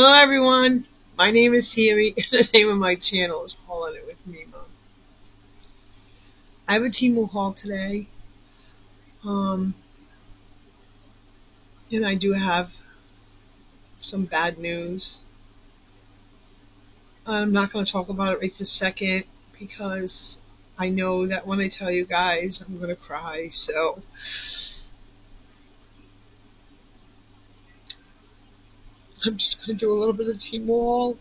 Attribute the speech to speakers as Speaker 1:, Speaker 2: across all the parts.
Speaker 1: Hello everyone, my name is Terry and the name of my channel is Haul on It With Me Mom. I have a Temu haul today, um, and I do have some bad news. I'm not going to talk about it right this second because I know that when I tell you guys I'm going to cry, so I'm just going to do a little bit of Temu haul.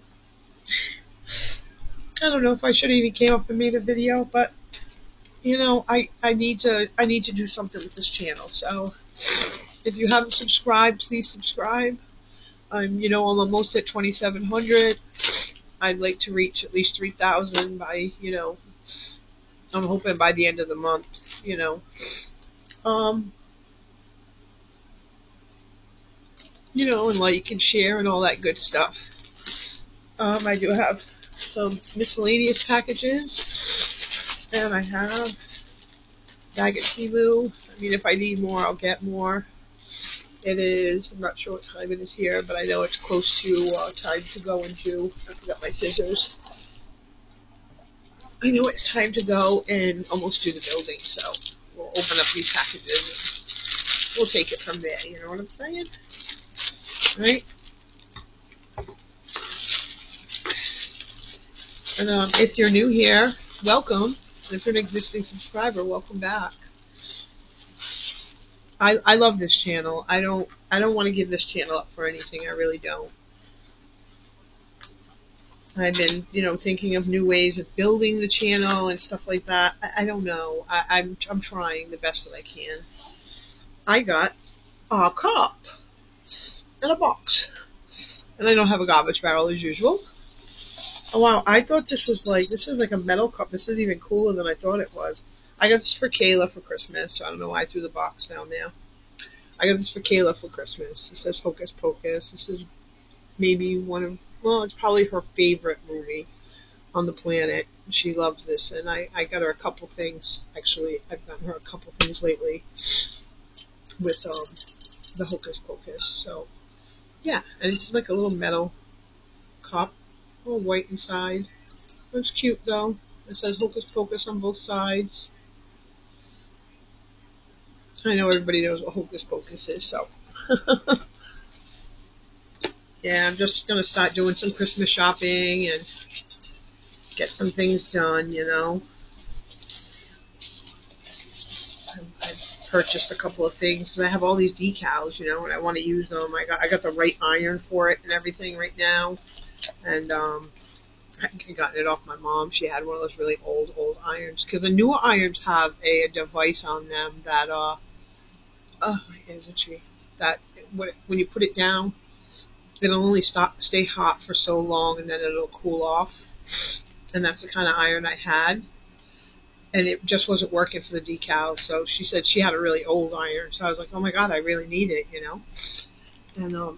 Speaker 1: I don't know if I should have even came up and made a video, but you know, I need to do something with this channel. So if you haven't subscribed, please subscribe. I'm almost at 2,700. I'd like to reach at least 3,000 by, I'm hoping by the end of the month, Um, and like and share and all that good stuff. I do have some miscellaneous packages, and I have bag of Temu. I mean, if I need more, I'll get more. It is, I'm not sure what time it is here, but I know it's close to time to go into, I forgot my scissors. I know it's time to go and almost do the building, so we'll open up these packages and we'll take it from there, you know what I'm saying? Right? And if you're new here, welcome. And if you're an existing subscriber, welcome back. I love this channel. I don't want to give this channel up for anything. I really don't. I've been, thinking of new ways of building the channel and stuff like that. I don't know. I'm trying the best that I can. I got a cup and a box, and I don't have a garbage barrel as usual. Oh wow! I thought this is like a metal cup. This is even cooler than I thought it was. I got this for Kayla for Christmas. So I don't know why I threw the box down there. I got this for Kayla for Christmas. It says Hocus Pocus. This is maybe it's probably her favorite movie on the planet. She loves this, and I got her a couple things. Actually, I've gotten her a couple things lately with the Hocus Pocus. So yeah, and it's like a little metal cup, all white inside. It's cute though. It says Hocus Pocus on both sides. I know everybody knows what Hocus Pocus is, so yeah, I'm just gonna start doing some Christmas shopping and get some things done, I've purchased a couple of things. I have all these decals, and I want to use them. I got the right iron for it and everything right now, and I got it off my mom. She had one of those really old irons because the newer irons have a device on them that my hands itchy. That when you put it down, it'll only stay hot for so long, and then it'll cool off. And that's the kind of iron I had. And it just wasn't working for the decals, so she said she had a really old iron. So I was like, oh my god, I really need it, And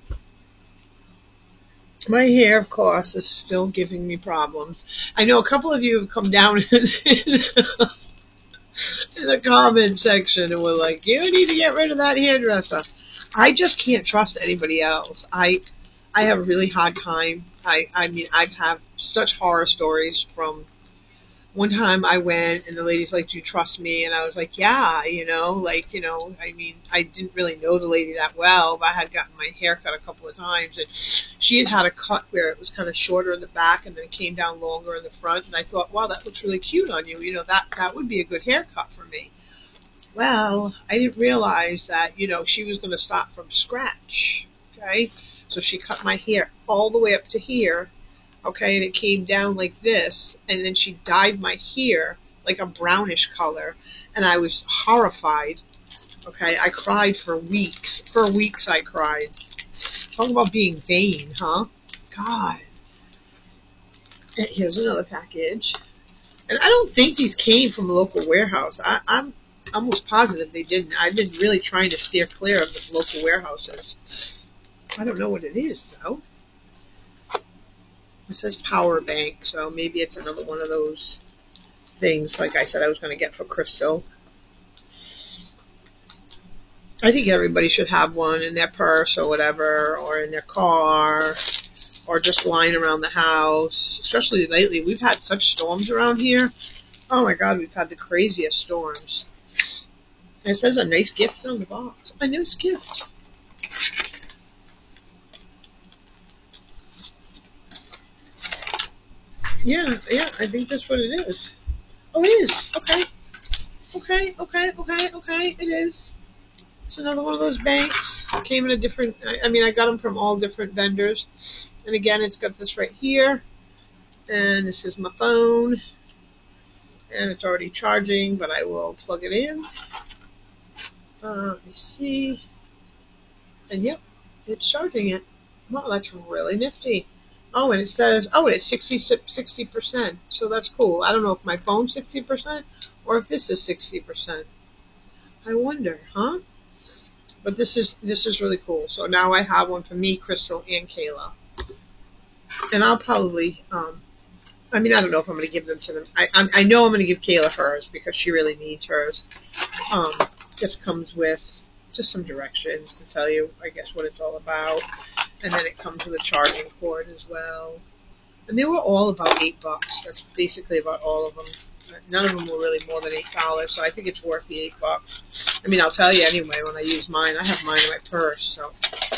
Speaker 1: my hair, of course, is still giving me problems. I know a couple of you have come down in the comment section and were like, you need to get rid of that hairdresser. I just can't trust anybody else. I have a really hard time. I mean, I've had such horror stories from one time I went and the lady's like, do you trust me? And I was like, yeah, I mean, I didn't really know the lady that well, but I had gotten my hair cut a couple of times, and she had a cut where it was kind of shorter in the back and then it came down longer in the front, and I thought, wow, that looks really cute on you. That would be a good haircut for me. Well, I didn't realize that, she was going to start from scratch. Okay. So she cut my hair all the way up to here. Okay, and it came down like this, and then she dyed my hair like a brownish color, and I was horrified. Okay, I cried for weeks. For weeks I cried. Talk about being vain, huh? God. And here's another package. And I don't think these came from a local warehouse. I'm almost positive they didn't. I've been really trying to steer clear of the local warehouses. I don't know what it is, though. It says power bank, so maybe it's another one of those things, like I said, I was going to get for Crystal. I think everybody should have one in their purse or whatever, or in their car, or just lying around the house. Especially lately, we've had such storms around here. Oh my God, we've had the craziest storms. And it says a nice gift on the box. A nice gift. Yeah, I think that's what it is. Oh, it is. Okay. Okay. It is. It's another one of those banks. It came in a different, I mean, I got them from all different vendors. And again, it's got this right here. And this is my phone. And it's already charging, but I will plug it in. Let me see. And yep, it's charging it. Wow, that's really nifty. Oh, and it says, oh, it's 60%. So that's cool. I don't know if my phone's 60% or if this is 60%. I wonder, huh? But this is really cool. So now I have one for me, Crystal, and Kayla. And I'll probably, I mean, I don't know if I'm going to give them to them. I know I'm going to give Kayla hers because she really needs hers. This comes with just some directions to tell you, I guess, what it's all about. And then it comes with a charging cord as well. And they were all about $8. That's basically about all of them. None of them were really more than $8, so I think it's worth the $8. I mean, I'll tell you anyway when I use mine. I have mine in my purse, so.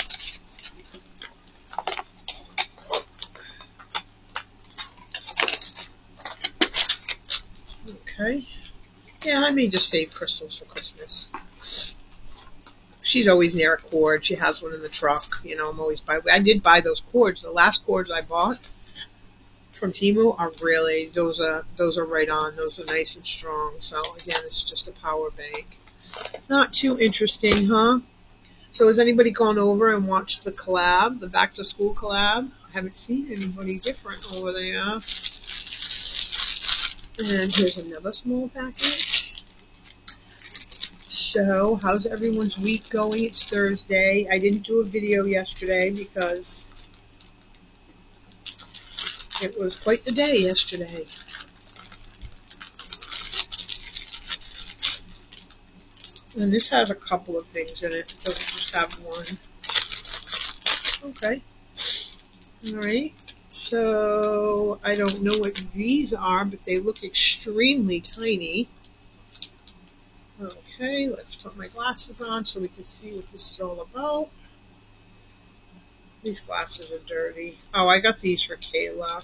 Speaker 1: Okay. Yeah, I may just save crystals for Christmas. She's always near a cord. She has one in the truck. You know, I'm always buying. I did buy those cords. The last cords I bought from Temu are really, those are right on. Those are nice and strong. So again, it's just a power bank. Not too interesting, huh? So has anybody gone over and watched the collab, the back to school collab? I haven't seen anybody different over there. And here's another small package. So how's everyone's week going? It's Thursday. I didn't do a video yesterday because it was quite the day yesterday. And this has a couple of things in it. It doesn't just have one. Okay. Alright. So, I don't know what these are, but they look extremely tiny. Okay, let's put my glasses on so we can see what this is all about. These glasses are dirty. Oh, I got these for Kayla.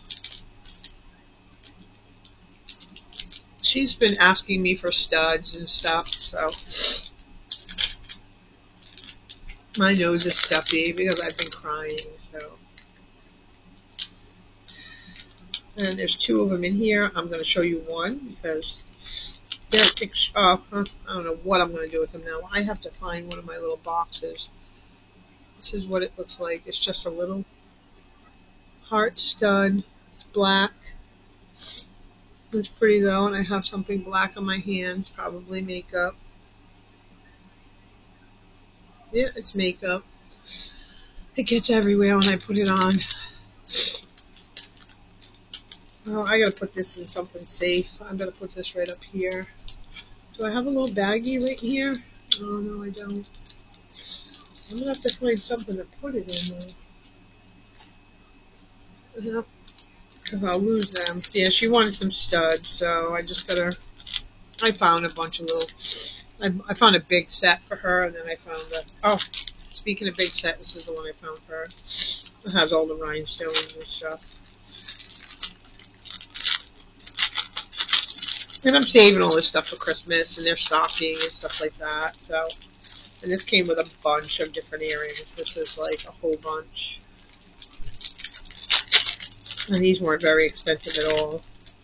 Speaker 1: She's been asking me for studs and stuff, so my nose is stuffy because I've been crying, so. And there's two of them in here. I'm going to show you one because they're, I don't know what I'm going to do with them now. I have to find one of my little boxes. This is what it looks like. It's just a little heart stud. It's black. It's pretty though, and I have something black on my hands, probably makeup. Yeah, it's makeup. It gets everywhere when I put it on. Oh, I gotta put this in something safe. I'm gonna put this right up here. Do I have a little baggie right here? Oh, no, I don't. I'm gonna have to find something to put it in though. Yeah, because I'll lose them. Yeah, she wanted some studs, so I just gotta. I found a bunch of little. I found a big set for her, and then I found a. Oh, speaking of big set, this is the one I found for her. It has all the rhinestones and stuff. And I'm saving all this stuff for Christmas and their stocking and stuff like that. So, and this came with a bunch of different earrings. This is like a whole bunch. And these weren't very expensive at all.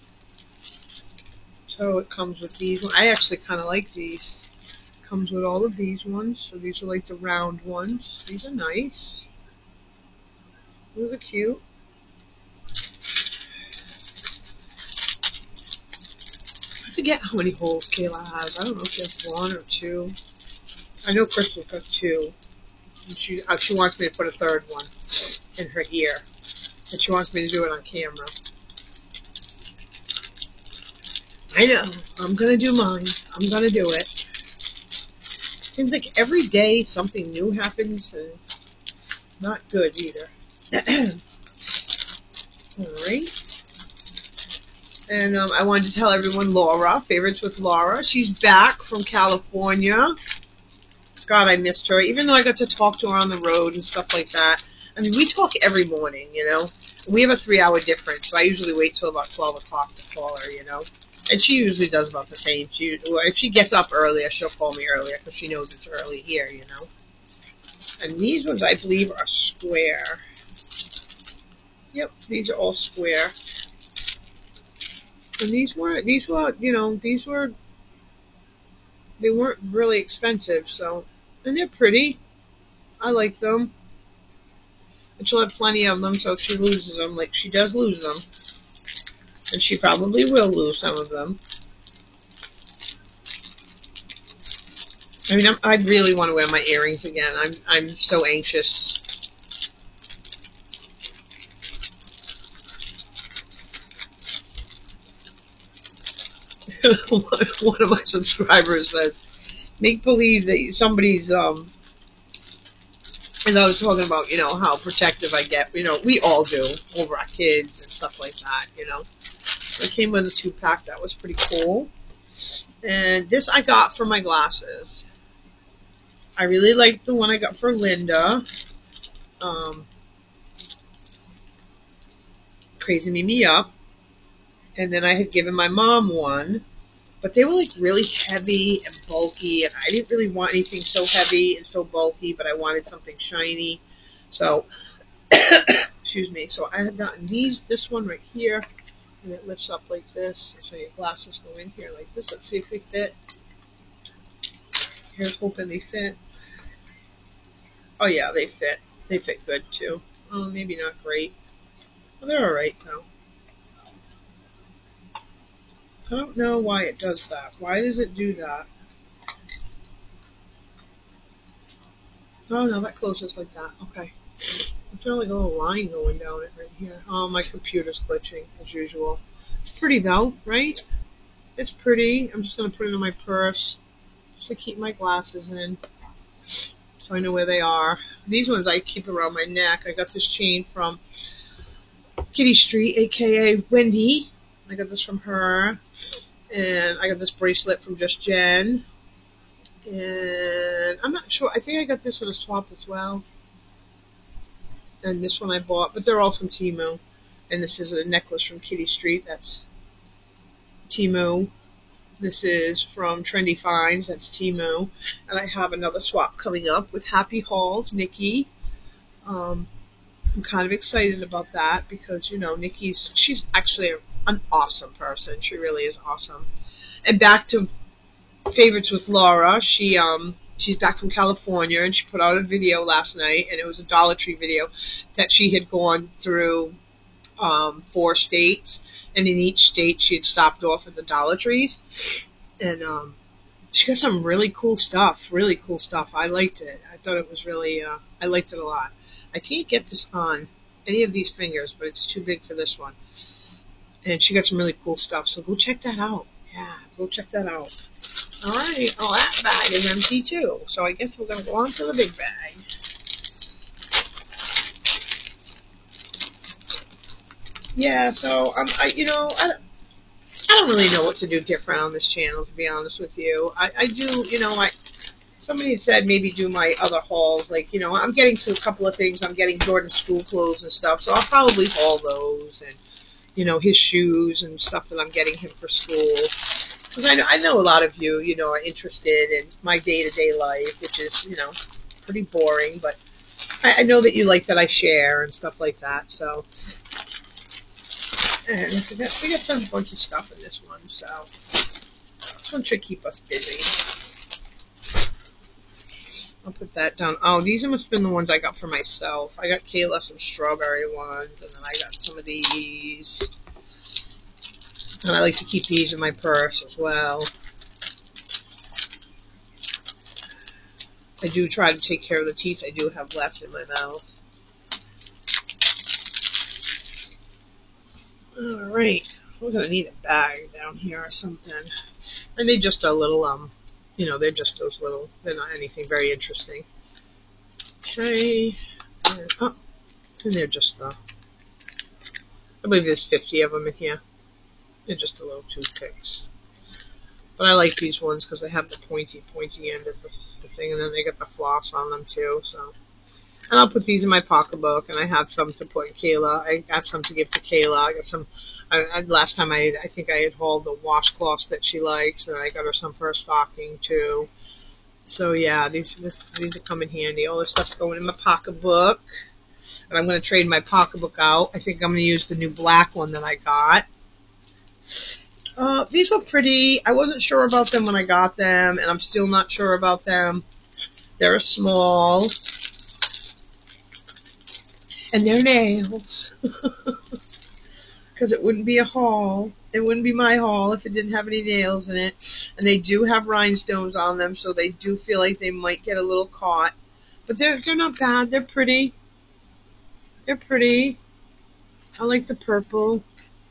Speaker 1: So it comes with these ones. I actually kind of like these. It comes with all of these ones. So these are like the round ones. These are nice. Those are cute. I forget how many holes Kayla has. I don't know if she has one or two. I know Crystal's got two. And she wants me to put a third one in her ear. And she wants me to do it on camera. I know. I'm going to do mine. I'm going to do it. Seems like every day something new happens, and not good either. Alright. And I wanted to tell everyone Laura, Favorites with Laura. She's back from California. God, I missed her. Even though I got to talk to her on the road and stuff like that. I mean, we talk every morning, you know. We have a 3-hour difference, so I usually wait till about 12 o'clock to call her, you know. And she usually does about the same. If she gets up earlier, she'll call me earlier because she knows it's early here, you know. And these ones, I believe, are square. Yep, these are all square. And these were, you know, they weren't really expensive, so, and they're pretty. I like them. And she'll have plenty of them, so if she loses them, like she does lose them. And she probably will lose some of them. I mean, I really want to wear my earrings again. I'm so anxious. One of my subscribers says, make believe that somebody's, as I was talking about, you know, how protective I get, you know, we all do over our kids and stuff like that, you know. So it came with a 2-pack. That was pretty cool. And this I got for my glasses. I really liked the one I got for Linda. Crazy Me Up. And then I had given my mom one. But they were like really heavy and bulky. And I didn't really want anything so heavy and so bulky. But I wanted something shiny. So, excuse me. So I had gotten this one right here. And it lifts up like this. So your glasses go in here like this. Let's see if they fit. Here's hoping they fit. Oh yeah, they fit. They fit good too. Oh, maybe not great. Well, they're alright though. I don't know why it does that. Why does it do that? Oh no, that closes like that. Okay. It's got like a little line going down it right here. Oh, my computer's glitching as usual. It's pretty though, right? It's pretty. I'm just gonna put it in my purse just to keep my glasses in, so I know where they are. These ones I keep around my neck. I got this chain from Kitty Street, aka Wendy. I got this from her. And I got this bracelet from Just Jen. And I'm not sure. I think I got this in a swap as well. And this one I bought. But they're all from Temu. And this is a necklace from Kitty Street. That's Temu. This is from Trendy Finds. That's Temu. And I have another swap coming up with Happy Halls, Nikki. I'm kind of excited about that because, you know, she's actually an awesome person. She really is awesome. And back to Favorites with Laura. She's back from California and she put out a video last night, and it was a Dollar Tree video that she had gone through 4 states, and in each state she had stopped off at the Dollar Trees, and she got some really cool stuff. Really cool stuff. I liked it. I thought it was really. I liked it a lot. I can't get this on any of these fingers, but it's too big for this one. And she got some really cool stuff, so go check that out. Yeah, go check that out. Alright, oh, that bag is empty too, so I guess we're going to go on to the big bag. Yeah, so, I don't really know what to do different on this channel, to be honest with you. I do, you know, somebody had said maybe do my other hauls, like, you know, I'm getting to a couple of things. I'm getting Jordan's school clothes and stuff, so I'll probably haul those, and, you know, his shoes and stuff that I'm getting him for school. Because I know a lot of you, you know, are interested in my day-to-day life, which is, you know, pretty boring, but I know that you like that I share and stuff like that, so. And we got some bunch of stuff in this one, so this one should keep us busy. I'll put that down. Oh, these must have been the ones I got for myself. I got Kayla some strawberry ones, and then I got some of these. And I like to keep these in my purse as well. I do try to take care of the teeth I do have left in my mouth. Alright, we're going to need a bag down here or something. I need just a little You know, they're just those little, they're not anything very interesting. Okay. And they're just I believe there's 50 of them in here. They're just the little toothpicks. But I like these ones because they have the pointy end of the thing, and then they get the floss on them too. So, and I'll put these in my pocketbook, and I have some to put in Kayla. I got some to give to Kayla. I got some. Last time I think I had hauled the washcloths that she likes, and I got her some for her stocking too. So yeah, these are come in handy. All this stuff's going in my pocketbook, and I'm going to trade my pocketbook out. I think I'm going to use the new black one that I got. These were pretty. I wasn't sure about them when I got them, and I'm still not sure about them. They're small, and they're nails. Because it wouldn't be a haul. It wouldn't be my haul if it didn't have any nails in it. And they do have rhinestones on them, so they do feel like they might get a little caught. But they're not bad. They're pretty. They're pretty. I like the purple.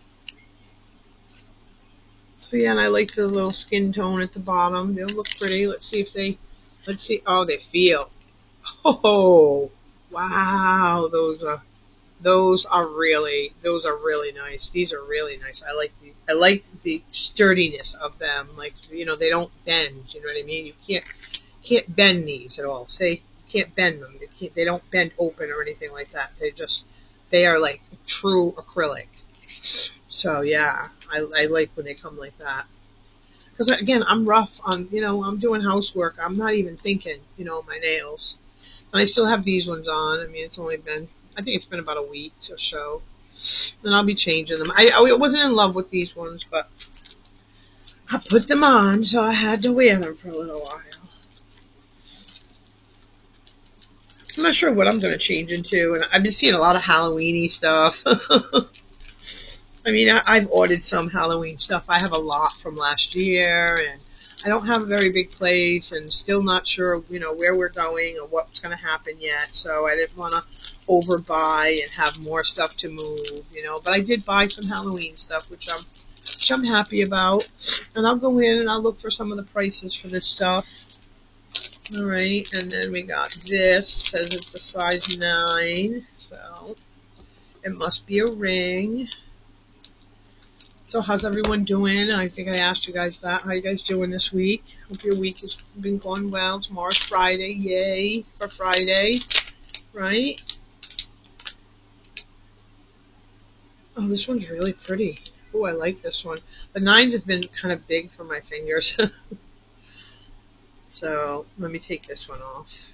Speaker 1: So yeah, and I like the little skin tone at the bottom. They'll look pretty. Let's see. Oh, they feel. Oh, wow. Those are really nice. These are really nice. I like the sturdiness of them. Like, you know, they don't bend. You know what I mean? You can't bend these at all. Say you can't bend them. They don't bend open or anything like that. They are like true acrylic. So yeah, I like when they come like that. Because again, I'm rough on, you know, I'm doing housework. I'm not even thinking, you know, my nails. And I still have these ones on. I mean, I think it's been about a week or so. Then I'll be changing them. I wasn't in love with these ones, but I put them on, so I had to wear them for a little while. I'm not sure what I'm going to change into, and I've been seeing a lot of Halloween-y stuff. I mean, I've ordered some Halloween stuff. I have a lot from last year, and I don't have a very big place, and still not sure, you know, where we're going or what's going to happen yet. So I didn't want to overbuy and have more stuff to move, you know. But I did buy some Halloween stuff, which I'm happy about. And I'll go in and I'll look for some of the prices for this stuff. All right, and then we got this. Says it's a size 9, so it must be a ring. So how's everyone doing? I think I asked you guys that. How you guys doing this week? Hope your week has been going well. Tomorrow's Friday. Yay for Friday, right? Oh, this one's really pretty. Oh, I like this one. The 9s have been kind of big for my fingers. So let me take this one off.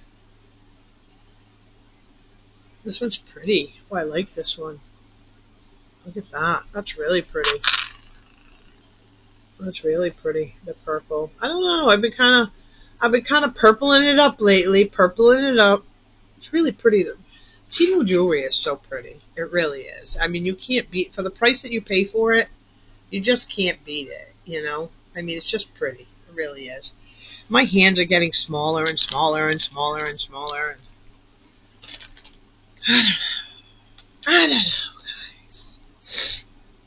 Speaker 1: This one's pretty. Oh, I like this one. Look at that. That's really pretty. That's really pretty. The purple. I don't know. I've been kind of purpling it up lately. Purpling it up. It's really pretty. Temu jewelry is so pretty. It really is. I mean, you can't beat, for the price that you pay for it, you just can't beat it, you know? I mean, it's just pretty. It really is. My hands are getting smaller and smaller and smaller and smaller. I don't know, guys.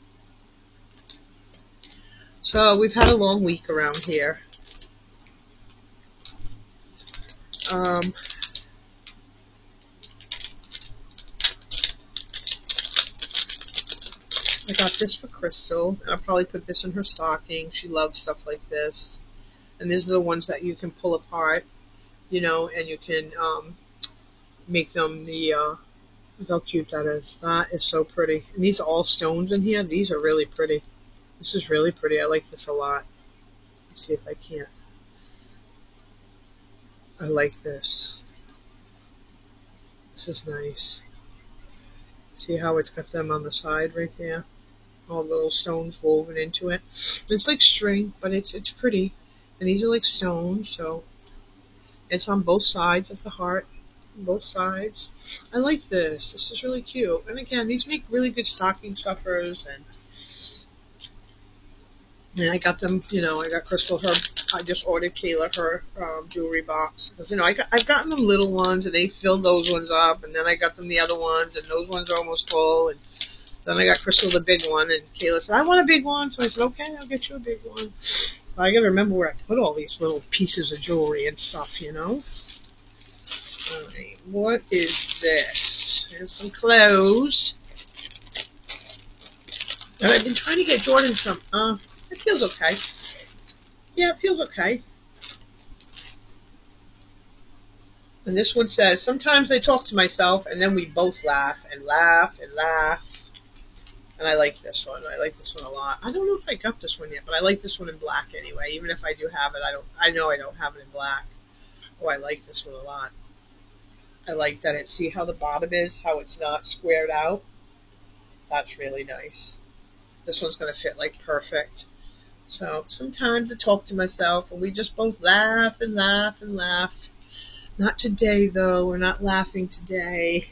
Speaker 1: So we've had a long week around here. I got this for Crystal, and I'll probably put this in her stocking. She loves stuff like this. And these are the ones that you can pull apart, you know, and you can make them look how cute that is. That is so pretty. And these are all stones in here. These are really pretty. This is really pretty. I like this a lot. Let's see if I can't. I like this. This is nice. See how it's got them on the side right there? All the little stones woven into it. It's like string, but it's pretty. And these are like stones, so it's on both sides of the heart. Both sides. I like this. This is really cute. And again, these make really good stocking stuffers, and I got them, you know, I got Crystal I just ordered Kayla her jewelry box. Because, you know, I've gotten them little ones, and they filled those ones up, and then I got them the other ones, and those ones are almost full, and then I got Crystal the big one, and Kayla said, I want a big one, so I said, okay, I'll get you a big one. I gotta remember where I put all these little pieces of jewelry and stuff, you know? Alright, what is this? Here's some clothes. And I've been trying to get Jordan some, it feels okay. Yeah, it feels okay. And this one says, sometimes I talk to myself and then we both laugh and laugh and laugh. And I like this one. I like this one a lot. I don't know if I got this one yet, but I like this one in black anyway. Even if I do have it, I know I don't have it in black. Oh, I like this one a lot. I like that see how the bottom is, how it's not squared out. That's really nice. This one's going to fit like perfect. So sometimes I talk to myself and we just both laugh and laugh and laugh. Not today though. We're not laughing today.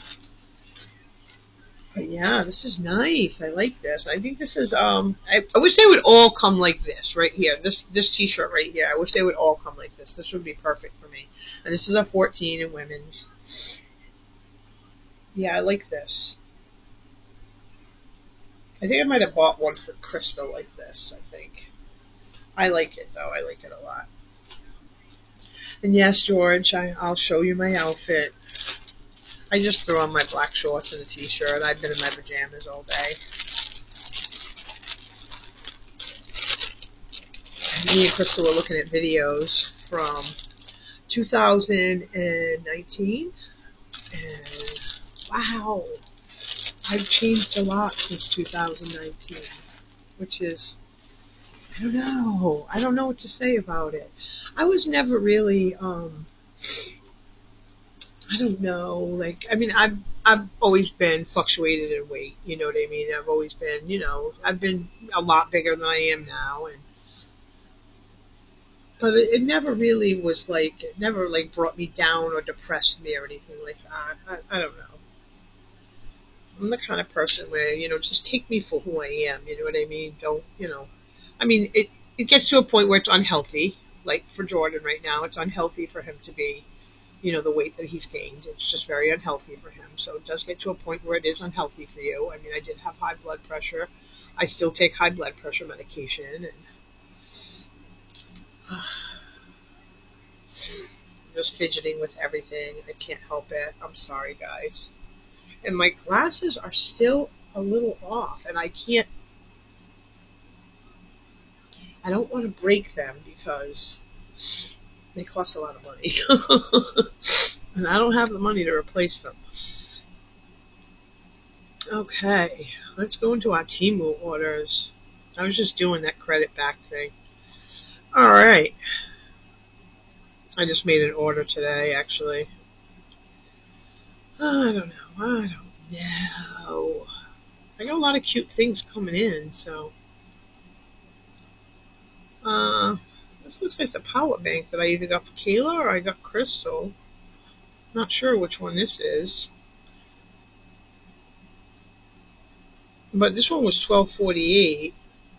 Speaker 1: But yeah, this is nice. I like this. I think this is I wish they would all come like this right here. This t-shirt right here. I wish they would all come like this. This would be perfect for me. And this is a 14 in women's. Yeah, I like this. I think I might have bought one for Crystal like this, I think. I like it though. I like it a lot. And yes, George, I'll show you my outfit. I just threw on my black shorts and a t-shirt. I've been in my pajamas all day. Me and Crystal were looking at videos from 2019. And wow, I've changed a lot since 2019, which is, I don't know. I don't know what to say about it. I was never really, I don't know. Like, I mean, I've always been fluctuated in weight. You know what I mean? I've always been, I've been a lot bigger than I am now, but it never really was like, it never like brought me down or depressed me or anything like that. I don't know. I'm the kind of person where, just take me for who I am. You know what I mean? Don't, I mean, it gets to a point where it's unhealthy. Like for Jordan right now, it's unhealthy for him to be, the weight that he's gained. It's just very unhealthy for him. So it does get to a point where it is unhealthy for you. I mean, I did have high blood pressure. I still take high blood pressure medication, and just fidgeting with everything. I can't help it. I'm sorry, guys. And my glasses are still a little off, and I don't want to break them because they cost a lot of money. And I don't have the money to replace them. Okay, let's go into our Temu orders. I was just doing that credit back thing. Alright. I just made an order today, actually. I don't know. I got a lot of cute things coming in, so. This looks like the power bank that I either got for Kayla or I got Crystal. Not sure which one this is. But this one was $12.48.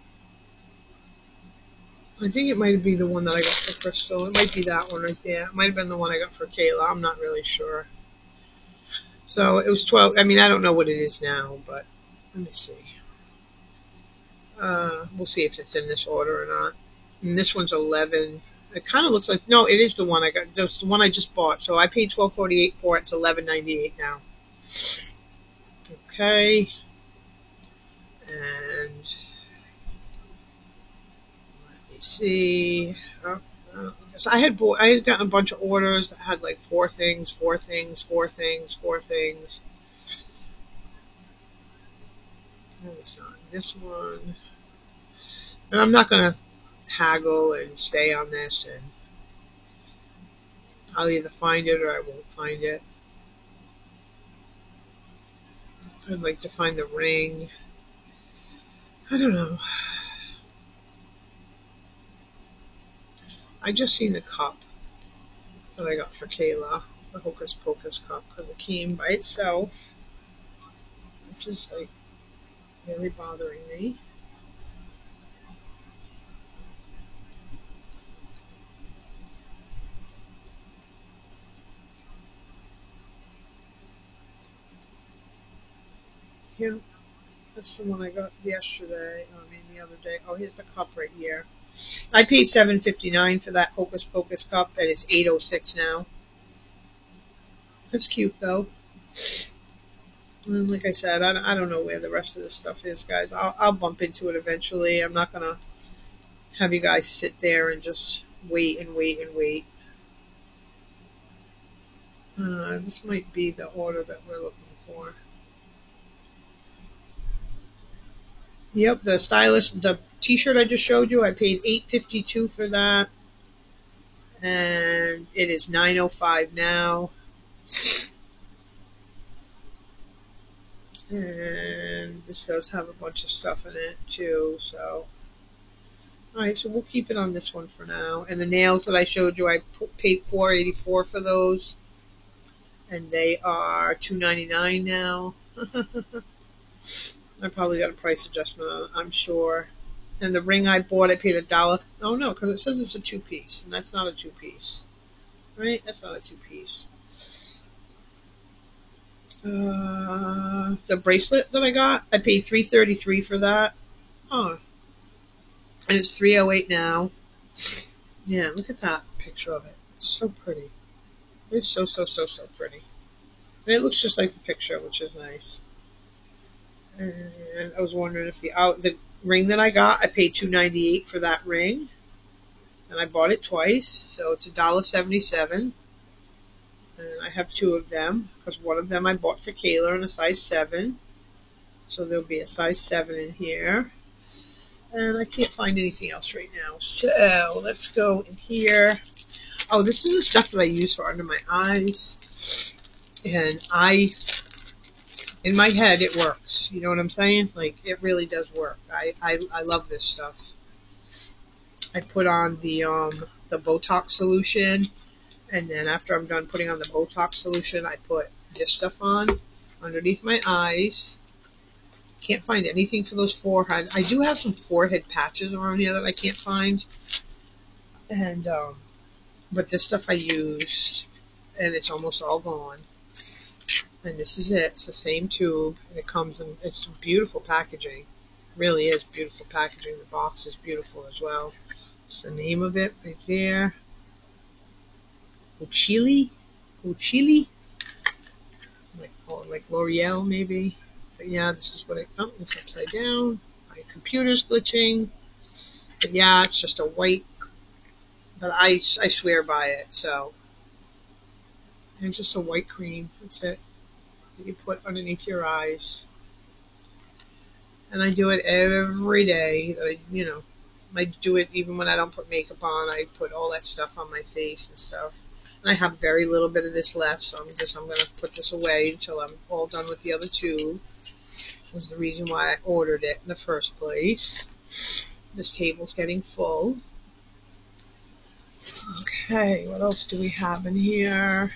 Speaker 1: I think it might be the one that I got for Crystal. It might be that one right there. It might have been the one I got for Kayla. I'm not really sure. So it was 12. I mean, I don't know what it is now, but let me see. We'll see if it's in this order or not. And this one's 11. It kind of looks like, no, it is the one I got. It's the one I just bought. So I paid $12.48 for it. It's $11.98 now. Okay. And let me see. So I had gotten a bunch of orders that had like four things. No, it's not this one. And I'm not gonna haggle and stay on this, and I'll either find it or I won't find it. I'd like to find the ring. I don't know. I just seen the cup that I got for Kayla, the Hocus Pocus cup, because it came by itself. This is like really bothering me. Yeah, that's the one I got yesterday. I mean, the other day. Oh, here's the cup right here. I paid $7.59 for that Hocus Pocus cup, and it's $8.06 now. That's cute though. And like I said, I don't know where the rest of this stuff is, guys. I'll bump into it eventually. I'm not gonna have you guys sit there and just wait and wait and wait. This might be the order that we're looking for. Yep, the stylist, the T-shirt I just showed you, I paid $8.52 for that, and it is $9.05 now. And this does have a bunch of stuff in it too, so alright, so we'll keep it on this one for now. And the nails that I showed you, I paid $4.84 for those, and they are $2.99 now. I probably got a price adjustment on it, I'm sure. And the ring I bought, I paid $1. Oh no, because it says it's a 2-piece, and that's not a 2-piece, right? That's not a 2-piece. The bracelet that I got, I paid $3.33 for that. Oh, and it's $3.08 now. Yeah, look at that picture of it. It's so pretty. It's so pretty. And it looks just like the picture, which is nice. And I was wondering if the ring that I got, I paid $2.98 for that ring, and I bought it twice, so it's $1.77. And I have 2 of them, because one of them I bought for Kayla in a size 7. So there'll be a size 7 in here. And I can't find anything else right now. So let's go in here. Oh, this is the stuff that I use for under my eyes. And in my head, it works. You know what I'm saying? Like, it really does work. I love this stuff. I put on the Botox solution. And then after I'm done putting on the Botox solution, I put this stuff on underneath my eyes. Can't find anything for those forehead. I do have some forehead patches around here that I can't find. And, but this stuff I use, and it's almost all gone. And this is it. It's the same tube, and it comes in, it's beautiful packaging. It really is beautiful packaging. The box is beautiful as well. It's the name of it right there. Uchili, like L'Oreal maybe. But yeah, this is what it's upside down. My computer's glitching. But yeah, it's just a white, but I swear by it, so. And it's just a white cream, that's it, that you put underneath your eyes. And I do it every day. I do it even when I don't put makeup on. I put all that stuff on my face and stuff. And I have very little bit of this left, so I'm going to put this away until I'm all done with the other 2. Was the reason why I ordered it in the first place. This table's getting full. Okay, what else do we have in here?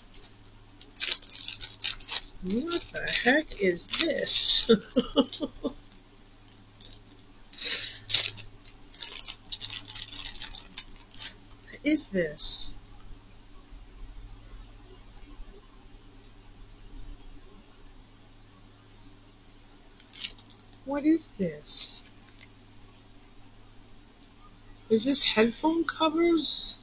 Speaker 1: What the heck is this? What is this? What is this? Is this headphone covers?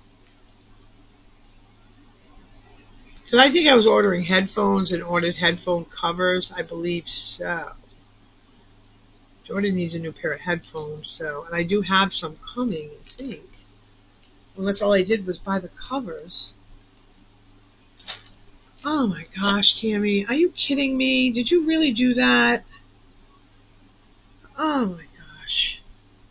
Speaker 1: Did I think I was ordering headphones and ordered headphone covers? I believe so. Jordan needs a new pair of headphones, so, and I do have some coming, I think. Unless all I did was buy the covers. Oh my gosh, Tammy, are you kidding me? Did you really do that? Oh my gosh.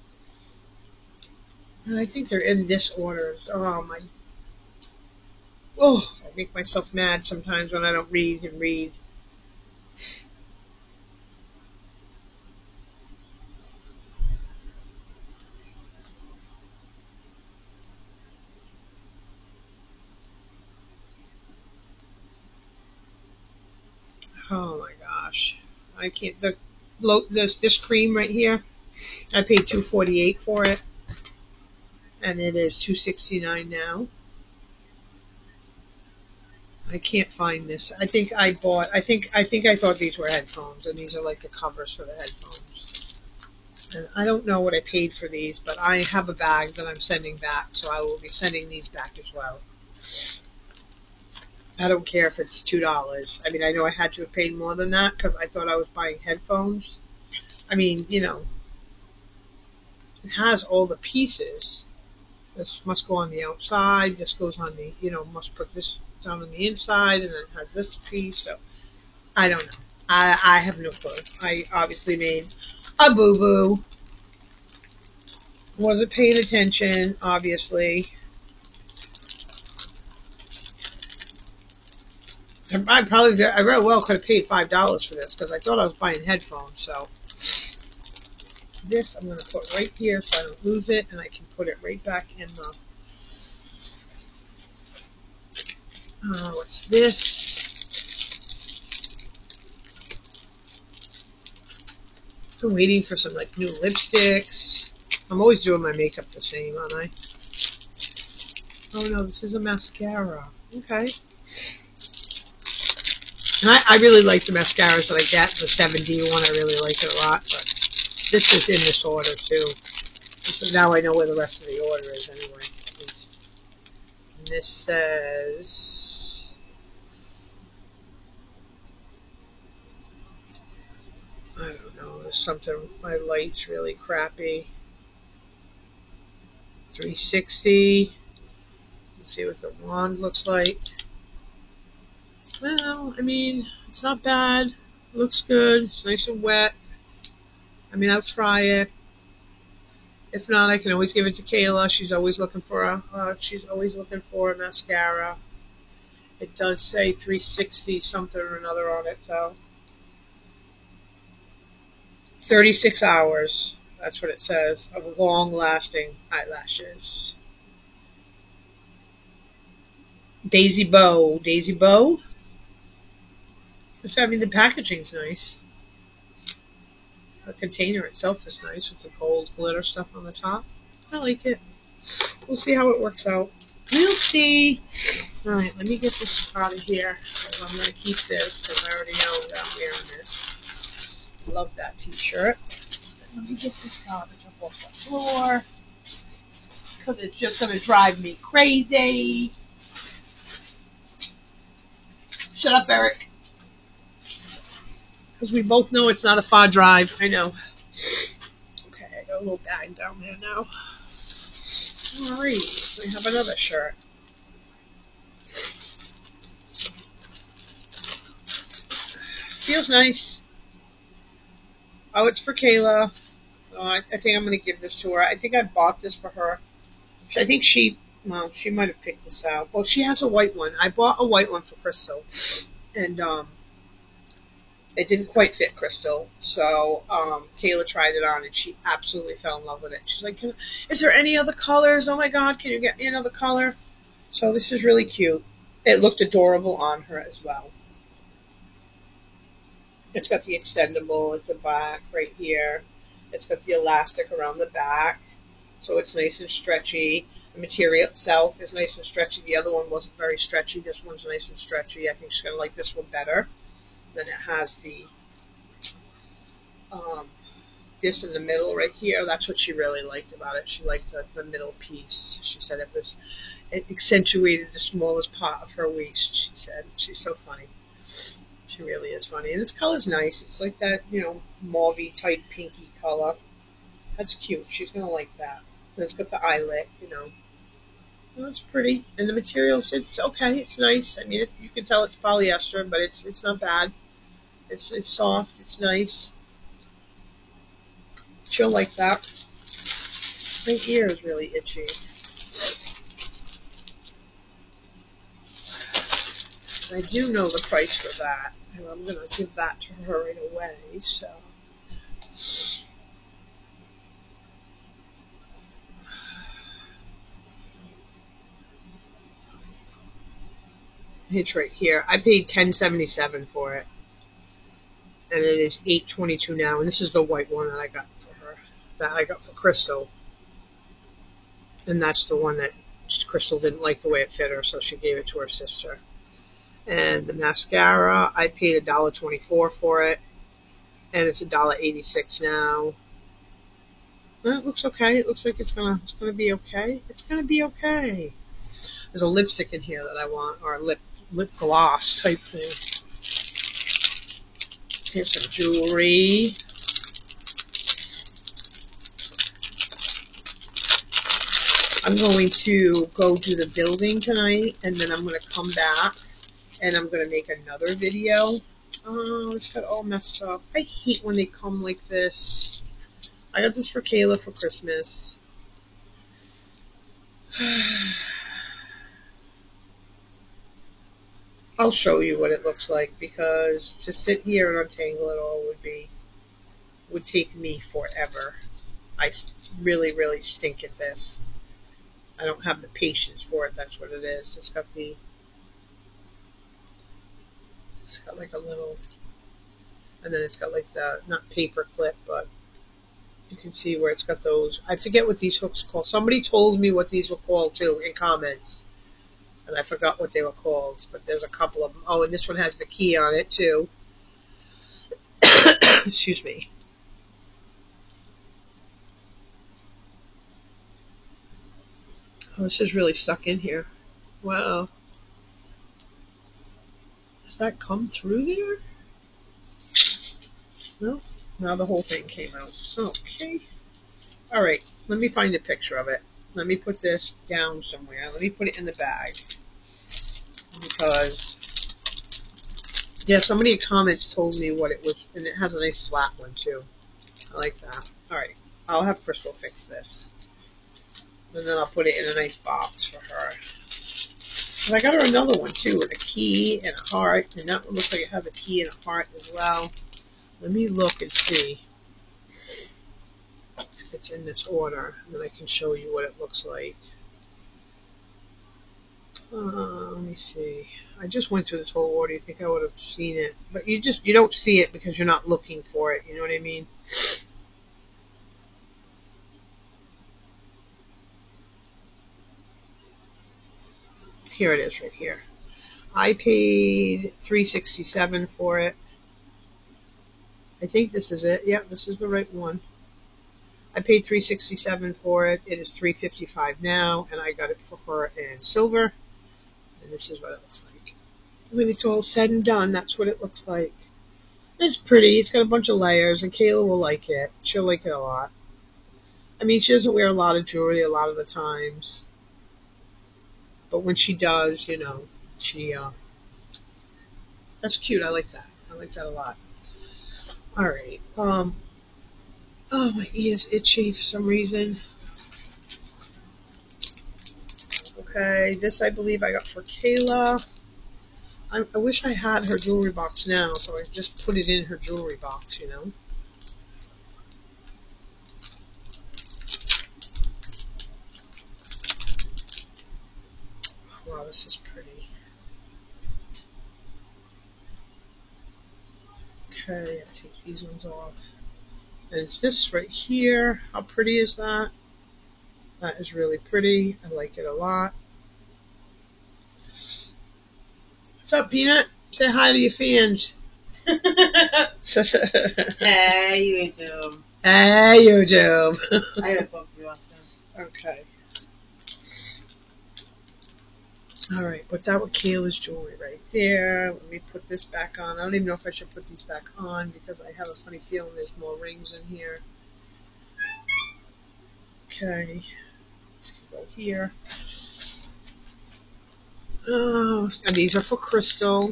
Speaker 1: I think they're in this order. Oh my. Oh, I make myself mad sometimes when I don't read and read. Oh my gosh. I can't. This cream right here, I paid $2.48 for it. And it is $2.69 now. I can't find this. I think I thought these were headphones, and these are like the covers for the headphones. And I don't know what I paid for these, but I have a bag that I'm sending back, so I will be sending these back as well. I don't care if it's $2. I mean, I know I had to have paid more than that because I thought I was buying headphones. I mean, you know, it has all the pieces. This must go on the outside. This goes on the, you know, must put this down on the inside, and then it has this piece. So I don't know. I have no clue. I obviously made a boo-boo. Wasn't paying attention, obviously. I very well could have paid $5 for this because I thought I was buying headphones. So this I'm going to put right here so I don't lose it, and I can put it right back in the. What's this? I'm waiting for some like new lipsticks. I'm always doing my makeup the same, aren't I? Oh no, this is a mascara. Okay. And I really like the mascaras that I get. The 7D one, I really like it a lot. But this is in this order too. So now I know where the rest of the order is anyway. At least. And this says... I don't know. There's something... My light's really crappy. 360. Let's see what the wand looks like. Well, I mean, it's not bad. It looks good. It's nice and wet. I mean, I'll try it. If not, I can always give it to Kayla. She's always looking for a mascara. It does say 360 something or another on it, though. 36 hours. That's what it says of long-lasting eyelashes. Daisy Bow. Daisy Bow. I mean, the packaging's nice. The container itself is nice with the gold glitter stuff on the top. I like it. We'll see how it works out. We'll see. Alright, let me get this out of here. I'm going to keep this because I already know that I'm wearing this. Love that t-shirt. Let me get this garbage up off the floor because it's just going to drive me crazy. Shut up, Eric. Because we both know it's not a far drive. I know. Okay, I got a little bag down there now. Alright, we have another shirt. Feels nice. Oh, it's for Kayla. Oh, I think I'm going to give this to her. I think I bought this for her. I think she might have picked this out. Well, she has a white one. I bought a white one for Crystal. And, it didn't quite fit Crystal. So, Kayla tried it on and she absolutely fell in love with it. She's like, is there any other colors? Oh my God, can you get me another color? So this is really cute. It looked adorable on her as well. It's got the extendable at the back right here. It's got the elastic around the back. So it's nice and stretchy. The material itself is nice and stretchy. The other one wasn't very stretchy. This one's nice and stretchy. I think she's going to like this one better. Then it has the this in the middle right here. That's what she really liked about it. She liked the middle piece. She said it accentuated the smallest part of her waist. She said she's so funny. She really is funny. And this color's nice. It's like that, you know, mauvey type pinky color. That's cute. She's going to like that. And it's got the eyelet, you know. Well, it's pretty. And the materials, it's okay. It's nice. I mean, you can tell it's polyester, but it's not bad. It's soft. It's nice. She'll like that. My ear is really itchy. I do know the price for that. And I'm going to give that to her right away. So... It's right here. I paid $10.77 for it, and it is $8.22 now. And this is the white one that I got for her, that I got for Crystal, and that's the one that Crystal didn't like the way it fit her, so she gave it to her sister. And the mascara, I paid $1.24 for it, and it's $1.86 now. Well, it looks okay. It looks like it's gonna be okay. It's gonna be okay. There's a lipstick in here that I want, or a lip gloss type thing. Here's some jewelry. I'm going to go to the building tonight, and then I'm going to come back, and I'm going to make another video. Oh, it's got all messed up. I hate when they come like this. I got this for Kayla for Christmas. I'll show you what it looks like, because to sit here and untangle it all would take me forever. I really, really stink at this. I don't have the patience for it. That's what it is. It's got like a little, and then it's got like the, not paper clip, but you can see where it's got those. I forget what these hooks are called. Somebody told me what these were called too in comments, and I forgot what they were called. But there's a couple of them. Oh, and this one has the key on it too. Excuse me. Oh, this is really stuck in here. Wow. Does that come through there? No. Now the whole thing came out. Okay. All right. Let me find a picture of it. Let me put this down somewhere. Let me put it in the bag, because yeah, somebody in comments told me what it was, and it has a nice flat one too. I like that. All right. I'll have Crystal fix this, and then I'll put it in a nice box for her. And I got her another one too, with a key and a heart, and that one looks like it has a key and a heart as well. Let me look and see if it's in this order, and then I can show you what it looks like. Let me see. I just went through this whole order. You think I would have seen it, but you don't see it because you're not looking for it. You know what I mean? Here it is, right here. I paid $367 for it. I think this is it. Yep, this is the right one. I paid $367 for it. It is $355 now, and I got it for her in silver. And this is what it looks like. When it's all said and done, that's what it looks like. It's pretty. It's got a bunch of layers, and Kayla will like it. She'll like it a lot. I mean, she doesn't wear a lot of jewelry a lot of the times, but when she does, she that's cute. I like that. I like that a lot. All right. Oh, my ear's itchy for some reason. Okay, this I believe I got for Kayla. I wish I had her jewelry box now, so I just put it in her jewelry box, Wow, this is pretty. Okay, I'll take these ones off. And it's this right here. How pretty is that? That is really pretty. I like it a lot. What's up, Peanut? Say hi to your fans.
Speaker 2: Hey, YouTube.
Speaker 1: Hey, YouTube.
Speaker 2: I gotta talk to you after.
Speaker 1: Okay. Alright, put that with Kayla's jewelry right there. Let me put this back on. I don't even know if I should put these back on, because I have a funny feeling there's more rings in here. Okay. Let's go here. Oh, and these are for Crystal.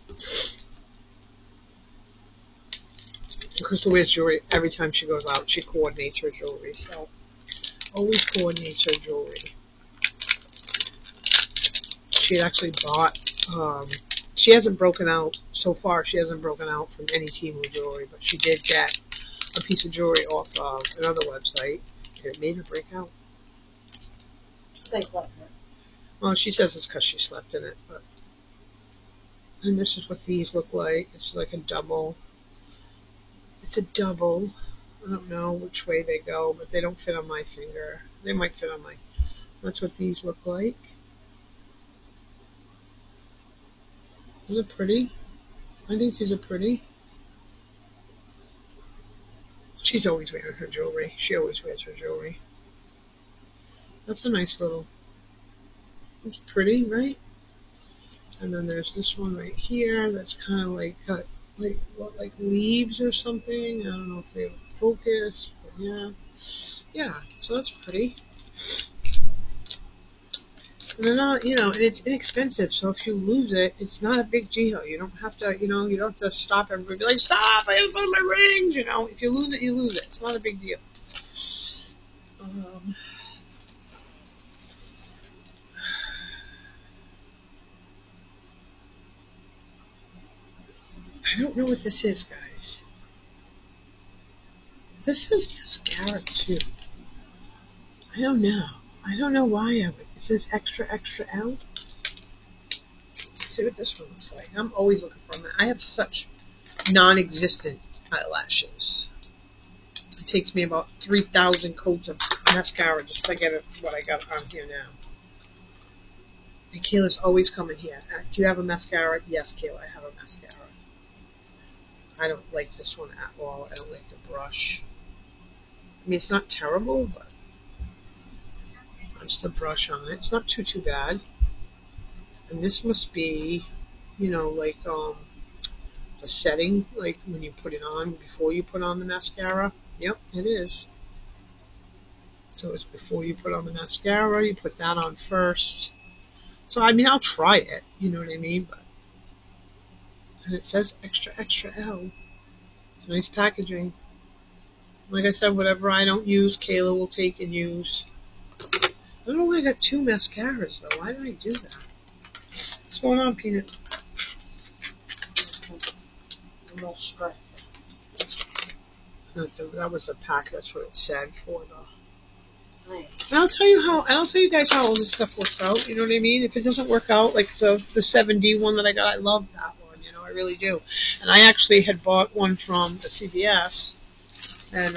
Speaker 1: Crystal wears jewelry every time she goes out. She coordinates her jewelry, so always coordinates her jewelry. She had actually bought, she hasn't broken out, so far she hasn't broken out from any Temu jewelry, but she did get a piece of jewelry off of another website, and it made her break out.
Speaker 2: Thanks, love her.
Speaker 1: Well, she says it's because she slept in it, but. And this is what these look like. It's like a double. It's a double. I don't know which way they go, but they don't fit on my finger. They might fit on my. That's what these look like. These are pretty. I think these are pretty. She's always wearing her jewelry. She always wears her jewelry. That's a nice little. It's pretty, right? And then there's this one right here that's kind of like got like leaves or something. I don't know if they focus, but yeah, yeah. So that's pretty. And they're not, and it's inexpensive. So if you lose it, it's not a big deal. You don't have to, you don't have to stop everybody. Be like, stop! I have my rings. If you lose it, you lose it. It's not a big deal. Um, I don't know what this is, guys. This is mascara too. I don't know. I don't know why it says extra extra L. Let's see what this one looks like. I'm always looking for them. I have such non-existent eyelashes. It takes me about 3,000 coats of mascara just to get what I got on here now. And Kayla's always coming here. Do you have a mascara? Yes, Kayla, I have a mascara. I don't like this one at all. I don't like the brush. I mean, it's not terrible, but that's the brush on it. It's not too bad. And this must be, like the setting, like when you put it on, before you put on the mascara. Yep, it is. So it's before you put on the mascara, you put that on first. So, I mean, I'll try it, you know what I mean? And it says extra, extra L. It's nice packaging. Like I said, whatever I don't use, Kayla will take and use. I don't know why I got 2 mascaras, though. Why did I do that? What's going on, Peanut?
Speaker 2: I'm a little stressed.
Speaker 1: That was the pack. That's what it said for the.
Speaker 2: Nice.
Speaker 1: And I'll tell you guys how all this stuff works out. You know what I mean? If it doesn't work out, like the 7D one that I got, I love that one. I really do. And I actually had bought one from the CVS, and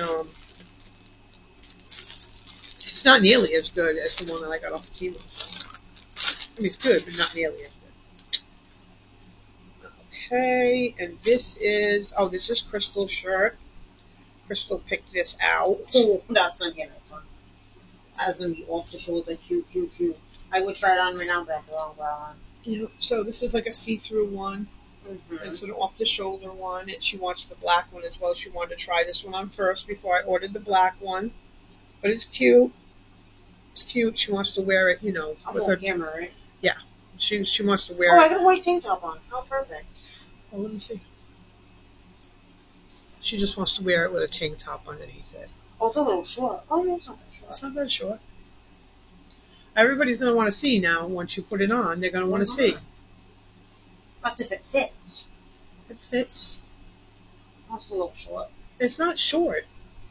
Speaker 1: it's not nearly as good as the one that I got off of Temu. I mean, it's good, but not nearly as good. Okay, and this is Crystal's shirt. Crystal picked this out.
Speaker 2: Cool. That's gonna be a nice one. That's gonna be off the shoulder, cute. I would try it on right now, but I have the wrong bra on.
Speaker 1: Yeah. So this is like a see-through one.
Speaker 2: Mm-hmm.
Speaker 1: It's an off-the-shoulder one, and she wants the black one as well. She wanted to try this one on first before I ordered the black one. But it's cute. It's cute. She wants to wear it,
Speaker 2: I'm
Speaker 1: with
Speaker 2: on
Speaker 1: her
Speaker 2: camera, right?
Speaker 1: Yeah. She wants to wear
Speaker 2: Oh,
Speaker 1: it.
Speaker 2: I got a white tank top on. How perfect.
Speaker 1: Oh, let me see. She just wants to wear it with a tank top underneath it.
Speaker 2: Oh, it's a little short. Oh, no, it's not that short.
Speaker 1: It's not that short. Everybody's going to want to see now. Once you put it on, they're going to want to see.
Speaker 2: That's if it fits.
Speaker 1: It fits.
Speaker 2: That's a little short.
Speaker 1: It's not short.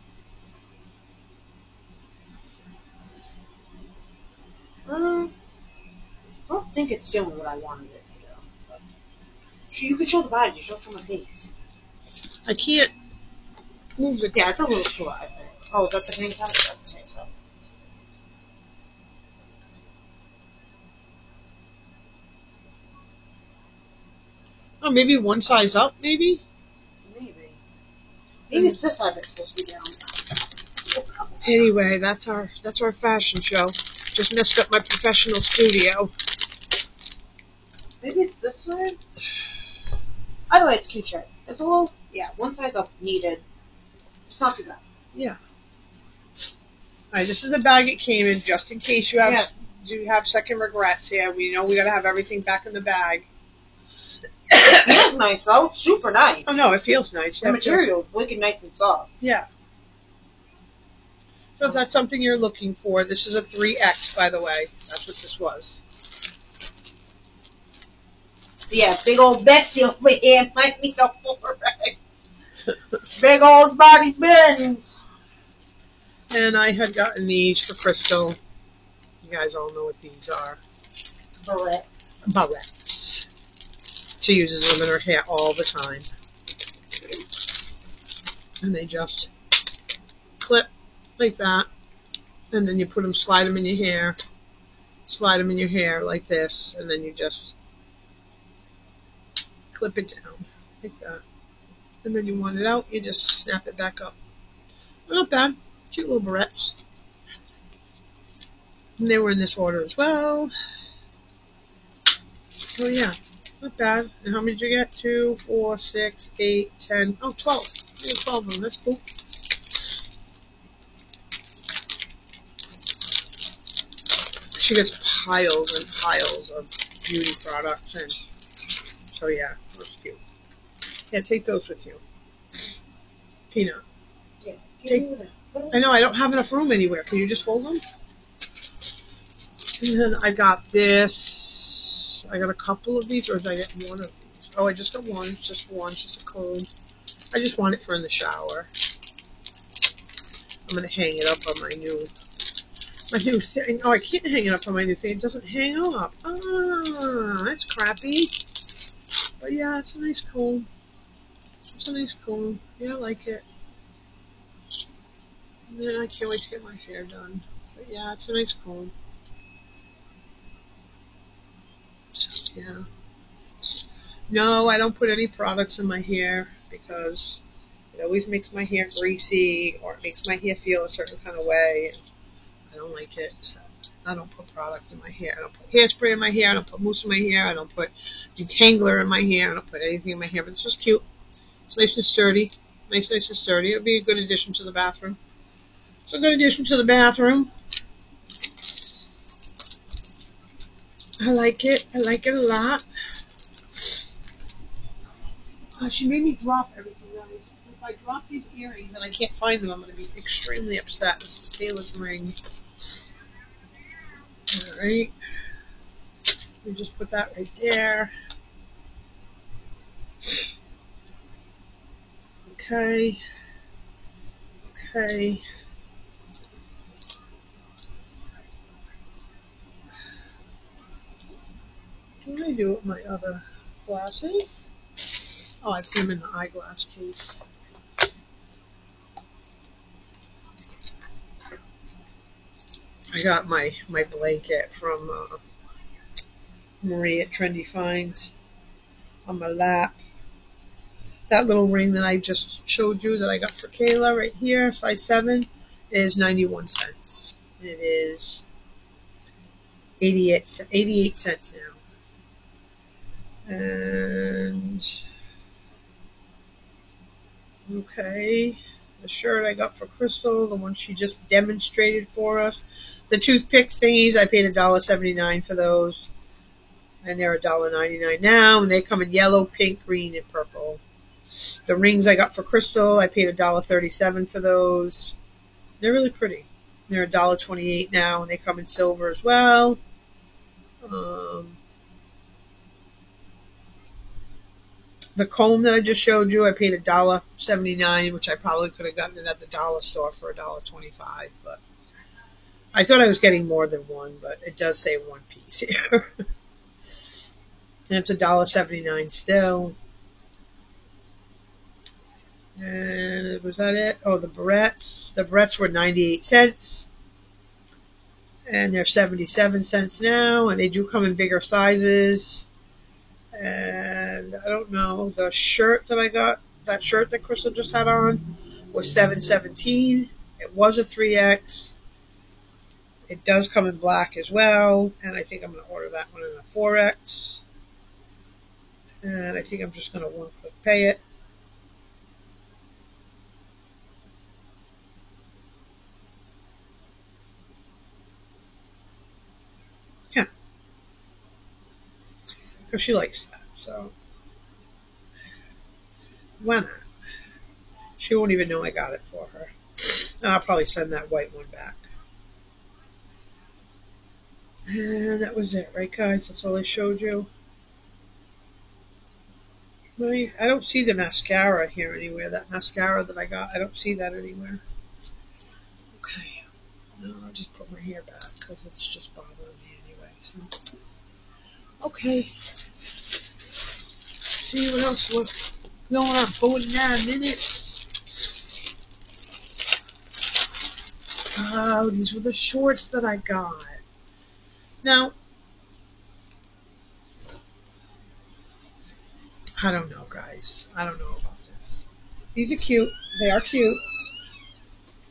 Speaker 2: I don't think it's doing what I wanted it to do. But you could show the body. You show my face.
Speaker 1: I can't move the.
Speaker 2: Yeah, it's a little short, I think. Oh, that's a tank top? That's a tank top.
Speaker 1: Oh, maybe one size up, maybe?
Speaker 2: Maybe it's this side that's supposed to be down.
Speaker 1: Anyway, that's our fashion show. Just messed up my professional studio.
Speaker 2: Maybe it's this side? Either way, it's a cute shirt. It's a little, one size up needed. It's not too bad.
Speaker 1: Yeah. Alright, this is the bag it came in, just in case you have second regrets here. We know we gotta have everything back in the bag.
Speaker 2: It feels nice though. Super nice.
Speaker 1: Oh no, it feels nice.
Speaker 2: The material is wicked nice and soft.
Speaker 1: Yeah. So if that's something you're looking for, this is a 3X, by the way. That's what this was.
Speaker 2: Yeah, big old Bessie over here might need a 4X. Big old body bends.
Speaker 1: And I had gotten these for Crystal. You guys all know what these are. Barrettes. She uses them in her hair all the time. And they just clip like that. And then you slide them in your hair. Slide them in your hair like this. And then you just clip it down like that. And then you want it out, you just snap it back up. Not bad. Cute little barrettes. And they were in this order as well. So yeah, not bad. And how many did you get? 2, 4, 6, 8, 10. Oh, 12. You got 12 of them. That's cool. She gets piles and piles of beauty products, and so yeah, that's cute. Yeah, take those with you. Peanut.
Speaker 2: Yeah.
Speaker 1: Take, I know I don't have enough room anywhere. Can you just hold them? And then I got this. I got a couple of these, or did I get one of these? Oh, I just got one. Just one. Just a comb. I just want it for in the shower. I'm gonna hang it up on my new thing. Oh, I can't hang it up on my new thing. It doesn't hang up. Ah, that's crappy. But yeah, it's a nice comb. It's a nice comb. Yeah, I like it. And then I can't wait to get my hair done. But yeah, it's a nice comb. So, yeah. No, I don't put any products in my hair because it always makes my hair greasy or it makes my hair feel a certain kind of way. And I don't like it. So I don't put products in my hair. I don't put hairspray in my hair. I don't put mousse in my hair. I don't put detangler in my hair. I don't put anything in my hair. But it's just cute. It's nice and sturdy. Nice and sturdy. It would be a good addition to the bathroom. It's a good addition to the bathroom. I like it. I like it a lot. She made me drop everything, guys. If I drop these earrings and I can't find them, I'm going to be extremely upset. This is Kayla's ring. Alright. Let me just put that right there. Okay. Okay. What do I do with my other glasses? Oh, I put them in the eyeglass case. I got my blanket from Marie at Trendy Finds on my lap. That little ring that I just showed you that I got for Kayla right here, size 7, is 91 cents. It is 88 cents now. And, okay, the shirt I got for Crystal, the one she just demonstrated for us. The toothpicks thingies, I paid $1.79 for those. And they're $1.99 now, and they come in yellow, pink, green, and purple. The rings I got for Crystal, I paid $1.37 for those. They're really pretty. They're $1.28 now, and they come in silver as well. The comb that I just showed you, I paid $1.79, which I probably could have gotten it at the dollar store for $1.25. But I thought I was getting more than one, but it does say one piece here. And it's $1.79 still. And was that it? Oh, the barrettes. The barrettes were 98 cents. And they're 77 cents now. And they do come in bigger sizes. And I don't know, the shirt that I got, that shirt that Crystal just had on, was $7.17. It was a 3X. It does come in black as well. And I think I'm going to order that one in a 4X. And I think I'm just going to one-click pay it. Yeah. Because she likes that. So, why not? She won't even know I got it for her. And I'll probably send that white one back. And that was it, right, guys? That's all I showed you. I don't see the mascara here anywhere. That mascara that I got, I don't see that anywhere. Okay. No, I'll just put my hair back because it's just bothering me anyway. So, okay. Let's see what else was going on. 49 minutes. Oh, these were the shorts that I got. Now, I don't know, guys. I don't know about this. These are cute. They are cute.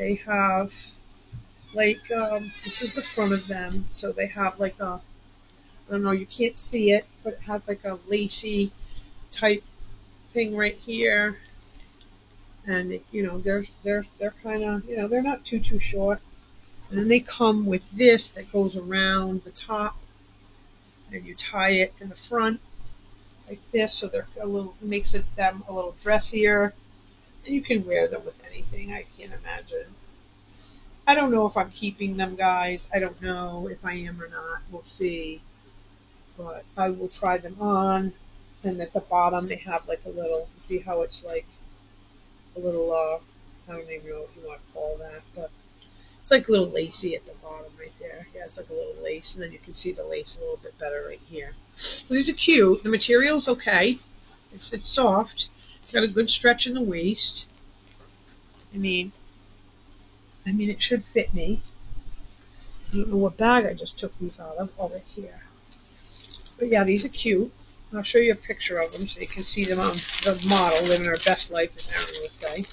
Speaker 1: they have like, this is the front of them. So they have like a, I don't know, you can't see it, but it has like a lacy type thing right here. And you know, they're kind of, you know, they're not too short. And then they come with this that goes around the top, and you tie it in the front like this, so they're a little, makes it them a little dressier. And you can wear them with anything, I can't imagine. I don't know if I'm keeping them, guys. I don't know if I am or not. We'll see. But I will try them on. And at the bottom they have like a little, see how it's like a little, I don't even know what you want to call that, but it's like a little lacy at the bottom right there. Yeah, it's like a little lace, and then you can see the lace a little bit better right here. Well, these are cute. The material's okay. It's soft. It's got a good stretch in the waist. I mean, it should fit me. I don't know what bag I just took these out of. Oh, right here. But yeah, these are cute. I'll show you a picture of them so you can see them on the model living her best life, as Aaron would say.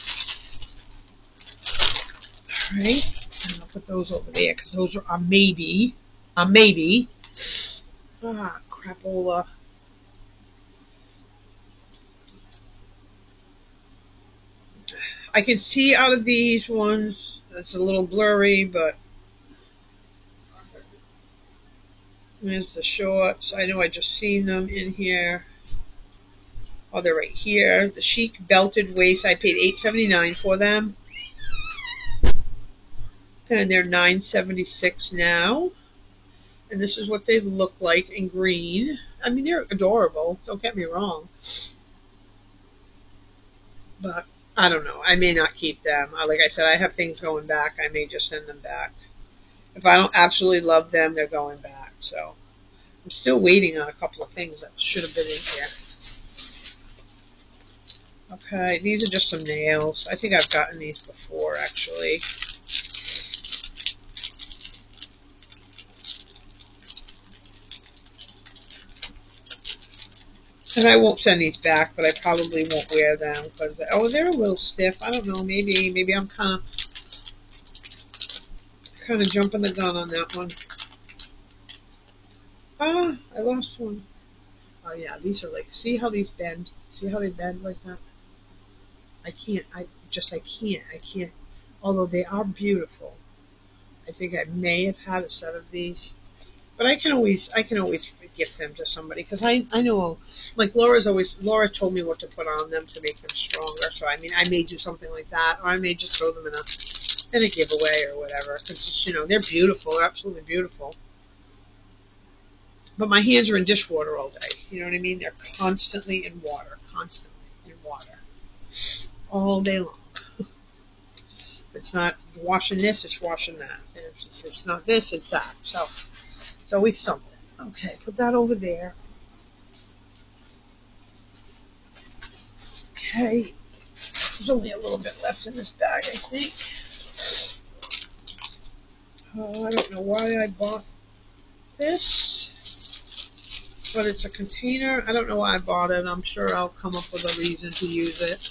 Speaker 1: Alright, and I'll put those over there because those are a maybe. A maybe. Ah, crapola. I can see out of these ones. It's a little blurry, but there's the shorts. I know I just seen them in here. Oh, they're right here. The chic belted waist. I paid $8.79 for them, and they're $9.76 now. And this is what they look like in green. I mean, they're adorable. Don't get me wrong, but I don't know. I may not keep them. Like I said, I have things going back. I may just send them back. If I don't absolutely love them, they're going back. So I'm still waiting on a couple of things that should have been in here. Okay, these are just some nails. I think I've gotten these before, actually. And I won't send these back, but I probably won't wear them because, oh, they're a little stiff. I don't know. Maybe I'm kind of jumping the gun on that one. Ah, I lost one. Oh yeah, these are like, see how these bend? See how they bend like that? I can't. I can't. Although they are beautiful. I think I may have had a set of these. But I can always gift them to somebody because I know, like Laura told me what to put on them to make them stronger. So I mean, I may do something like that, or I may just throw them in a giveaway or whatever. Because you know they're beautiful, they're absolutely beautiful. But my hands are in dishwater all day. You know what I mean? They're constantly in water, all day long. If it's not washing this, it's washing that. And if it's not this, it's that. So it's always something. Okay, put that over there. Okay, there's only a little bit left in this bag, I think. I don't know why I bought this, but it's a container. I don't know why I bought it. I'm sure I'll come up with a reason to use it.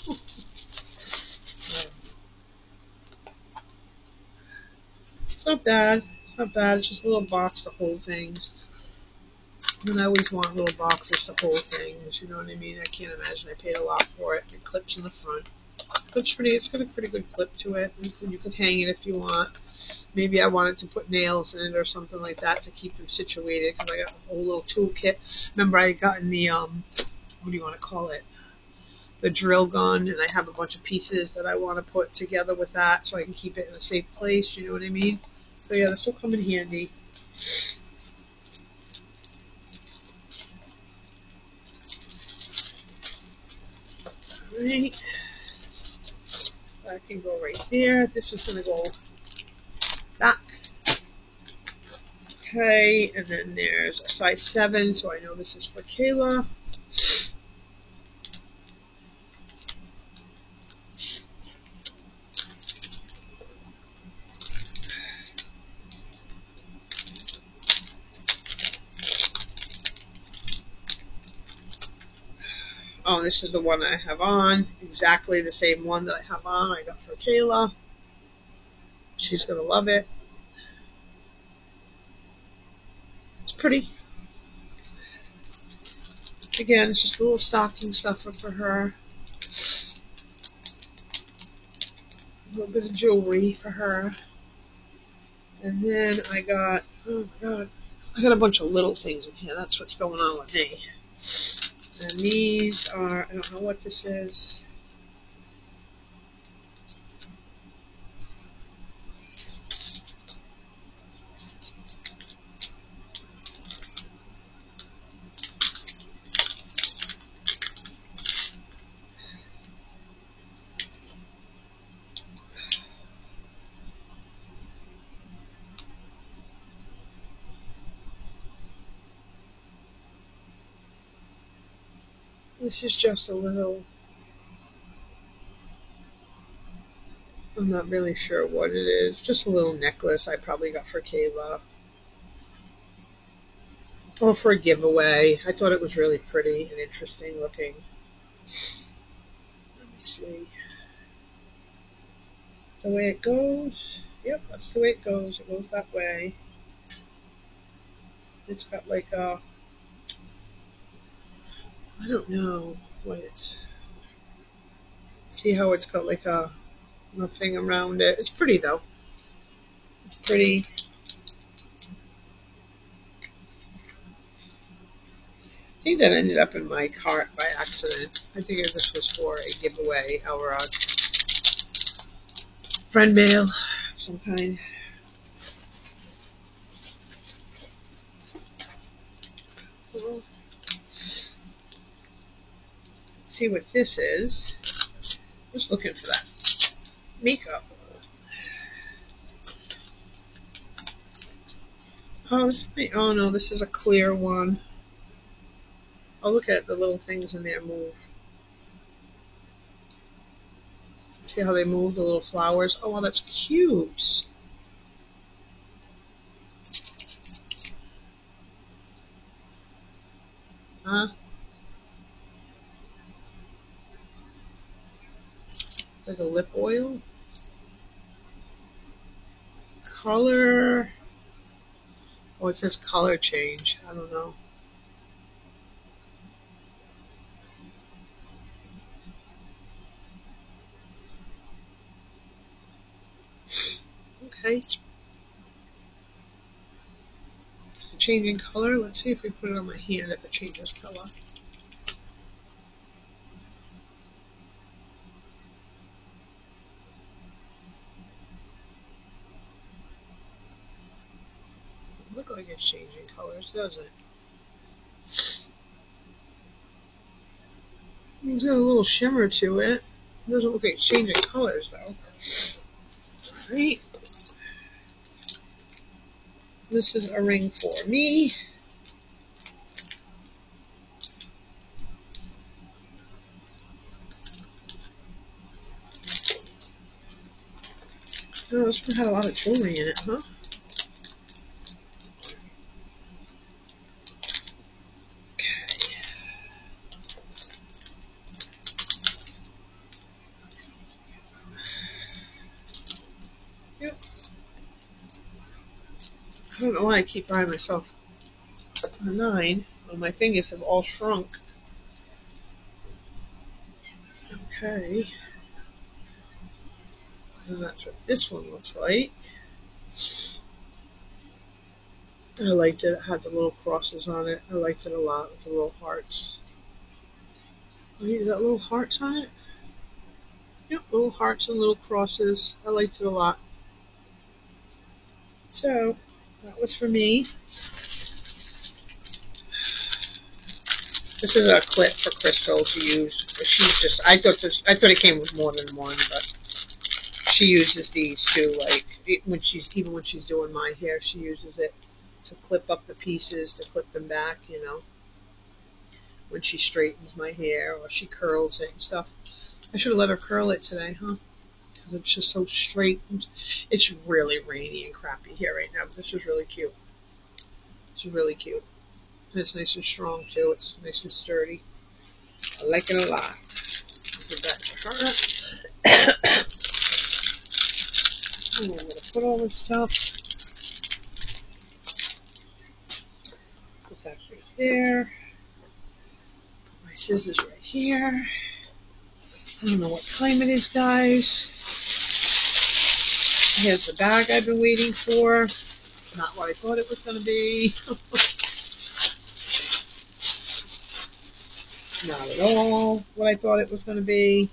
Speaker 1: It's not bad. It's not bad. It's just a little box to hold things. And I always want little boxes to hold things, you know what I mean? I can't imagine I paid a lot for it. It clips in the front. It's got a pretty good clip to it. You can hang it if you want. Maybe I wanted to put nails in it or something like that to keep them situated because I got a whole little toolkit. Remember I got in the, what do you want to call it? The drill gun, and I have a bunch of pieces that I want to put together with that so I can keep it in a safe place, you know what I mean? So yeah, this will come in handy. Alright. That can go right there. This is going to go back. Okay, and then there's a size 7, so I know this is for Kayla. Oh, this is the one I have on. Exactly the same one that I have on I got for Kayla. She's going to love it. It's pretty. Again, it's just a little stocking stuffer for her. A little bit of jewelry for her. And then I got, oh my god, I got a bunch of little things in here. That's what's going on with me. And these are, I don't know what this is. This is just a little, I'm not really sure what it is. Just a little necklace I probably got for Kayla. Or for a giveaway. I thought it was really pretty and interesting looking. Let me see. The way it goes. Yep, that's the way it goes. It goes that way. It's got like a, I don't know what it's, see how it's got like a thing around it. It's pretty though. It's pretty. I think that ended up in my cart by accident. I think this was for a giveaway or a friend mail of some kind. Well, see what this is. Just looking for that makeup. Oh no, this is a clear one. Oh, look at the little things in there move. See how they move, the little flowers? Oh, wow, that's cute. Huh? It's like a lip oil. Color. Oh, it says color change. I don't know. Okay. Is it changing color? Let's see if we put it on my hand if it changes color. Doesn't look like it's changing colors, does it? It's got a little shimmer to it. It doesn't look like it's changing colors though. Alright. This is a ring for me. Oh, this one had a lot of jewelry in it, huh? Okay. Yep. I don't know why I keep buying myself a 9. Well, my fingers have all shrunk. Okay. And that's what this one looks like. I liked it. It had the little crosses on it. I liked it a lot with the little hearts. Oh, you got little hearts on it? Yep, little hearts and little crosses. I liked it a lot. So, that was for me. This is a clip for Crystal to use. She's just, I thought it came with more than one, but she uses these too. Like even when she's doing my hair, she uses it to clip up the pieces, to clip them back. You know, when she straightens my hair or she curls it and stuff. I should have let her curl it today, huh? Because it's just so straight. It's really rainy and crappy here right now, but this is really cute. It's really cute. And it's nice and strong too. It's nice and sturdy. I like it a lot. Give that to her. I'm going to put all this stuff. Put that right there. Put my scissors right here. I don't know what time it is, guys. Here's the bag I've been waiting for. Not what I thought it was going to be. Not at all what I thought it was going to be.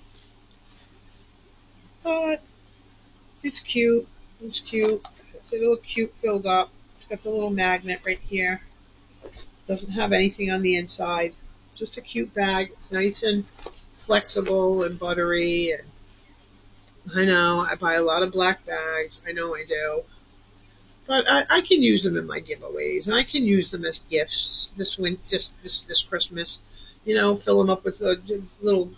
Speaker 1: But it's cute. It's cute. It's a little cute filled up. It's got the little magnet right here. Doesn't have anything on the inside. Just a cute bag. It's nice and flexible and buttery. And I know I buy a lot of black bags. I know I do. But I can use them in my giveaways, and I can use them as gifts this Christmas. You know, fill them up with little,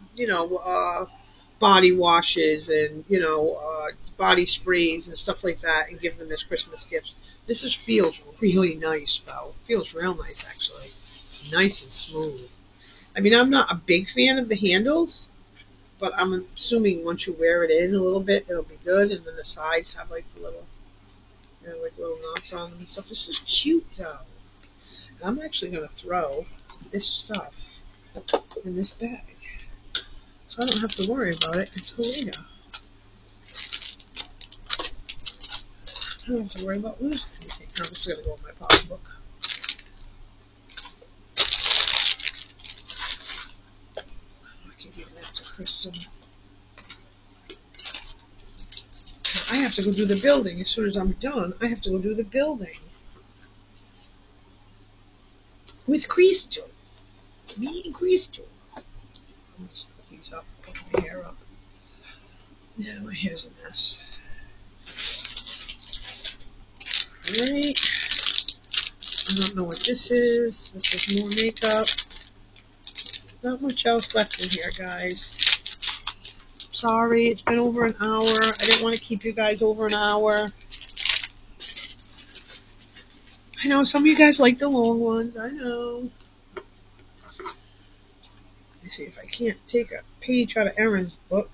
Speaker 1: body washes and body sprays and stuff like that, and give them as Christmas gifts. This feels really nice, though. Feels real nice, actually. It's nice and smooth. I mean, I'm not a big fan of the handles, but I'm assuming once you wear it in a little bit, it'll be good. And then the sides have like the little knots on them and stuff. This is cute, though. I'm actually going to throw this stuff in this bag, so I don't have to worry about it until later. I don't have to worry about losing anything. I'm just going to go in my pocketbook. I can give that to Kristen. I have to go do the building. As soon as I'm done, I have to go do the building. With Crystal. Me and Crystal. I'm just put these up, put my hair up. Yeah, my hair's a mess. Alright. I don't know what this is. This is more makeup. Not much else left in here, guys. Sorry, it's been over an hour. I didn't want to keep you guys over an hour. I know some of you guys like the long ones. I know. Let me see if I can't take a page out of Erin's book.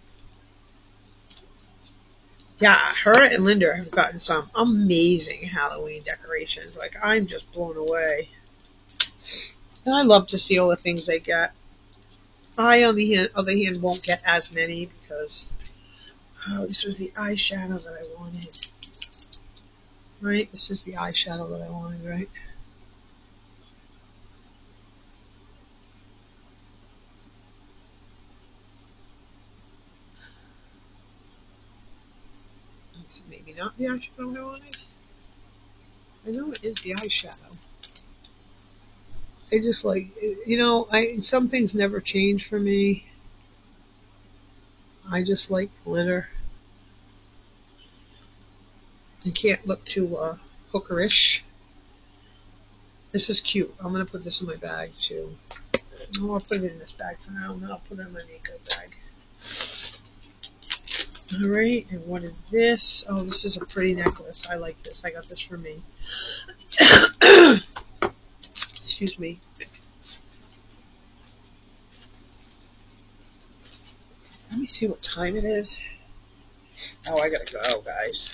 Speaker 1: Yeah, her and Linda have gotten some amazing Halloween decorations. Like, I'm just blown away. And I love to see all the things they get. I, on the other hand, won't get as many because, this was the eyeshadow that I wanted. Right? This is the eyeshadow that I wanted, right? Maybe not the eyeshadow I wanted. I know it is the eyeshadow. I just like, some things never change for me. I just like glitter. I can't look too hookerish. This is cute. I'm going to put this in my bag too. Oh, I'll put it in this bag for now, and then I'll put it in my makeup bag. Alright, and what is this? Oh, this is a pretty necklace. I like this. I got this for me. Excuse me. Let me see what time it is. Oh, I gotta go, guys.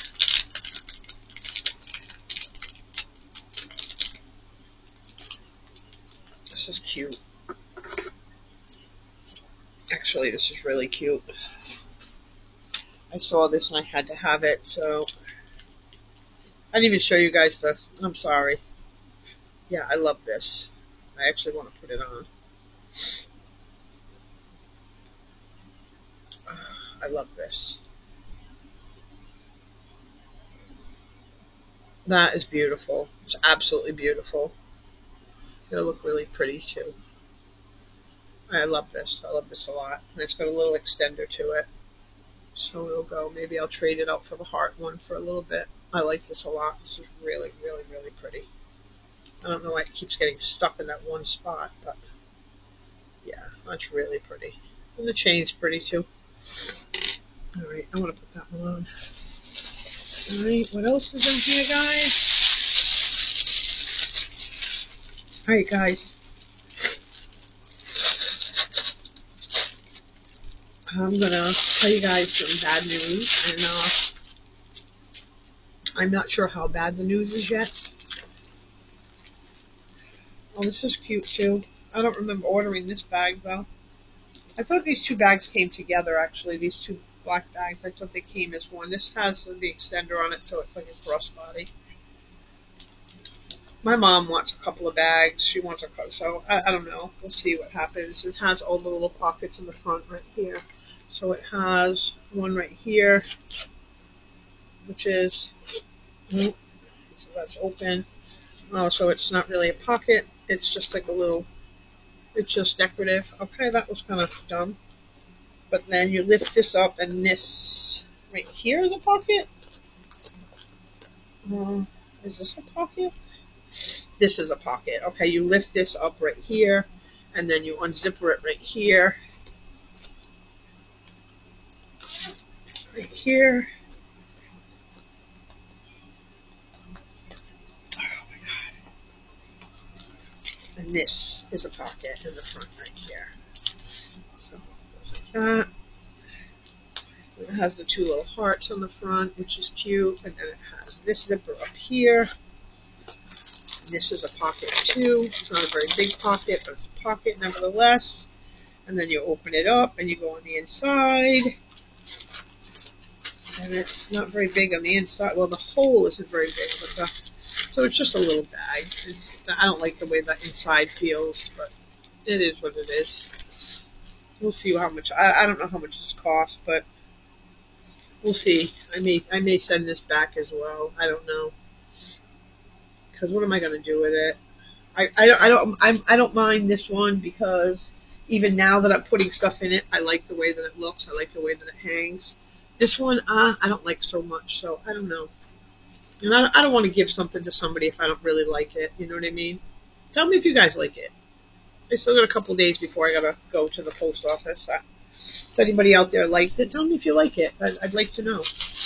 Speaker 1: This is cute. Actually, this is really cute. I saw this and I had to have it, so I didn't even show you guys this. I'm sorry. Yeah, I love this. I actually want to put it on. I love this. That is beautiful. It's absolutely beautiful. It'll look really pretty too. I love this. I love this a lot. And it's got a little extender to it. So it'll go. Maybe I'll trade it out for the heart one for a little bit. I like this a lot. This is really, really, really pretty. I don't know why it keeps getting stuck in that one spot, but yeah, that's really pretty. And the chain's pretty too. Alright, I want to put that one on. Alright, what else is in here, guys? Alright, guys. I'm gonna tell you guys some bad news, and I'm not sure how bad the news is yet. Oh, this is cute too. I don't remember ordering this bag though. I thought these two bags came together actually. These two black bags. I thought they came as one. This has the extender on it, so it's like a crossbody. My mom wants a couple of bags. She wants a couple, so I don't know. We'll see what happens. It has all the little pockets in the front right here. So it has one right here, which is, so that's open. Oh, so it's not really a pocket. It's just like a little, it's just decorative. Okay, that was kind of dumb. But then you lift this up and this right here is a pocket. Is this a pocket? This is a pocket. Okay, you lift this up right here and then you unzipper it right here. Right here. Oh my god. And this is a pocket in the front right here. So it goes like that. It has the two little hearts on the front, which is cute, and then it has this zipper up here. And this is a pocket too. It's not a very big pocket, but it's a pocket nevertheless. And then you open it up and you go on the inside. And it's not very big on the inside. Well, the hole isn't very big, but so it's just a little bag. I don't like the way that inside feels, but it is what it is. We'll see how much. I don't know how much this costs, but we'll see. I may send this back as well. I don't know. Because what am I going to do with it? I don't mind this one because even now that I'm putting stuff in it, I like the way that it looks. I like the way that it hangs. This one, I don't like so much. So I don't know. And I don't want to give something to somebody if I don't really like it. You know what I mean? Tell me if you guys like it. I still got a couple days before I gotta go to the post office. If anybody out there likes it, tell me if you like it. I'd like to know.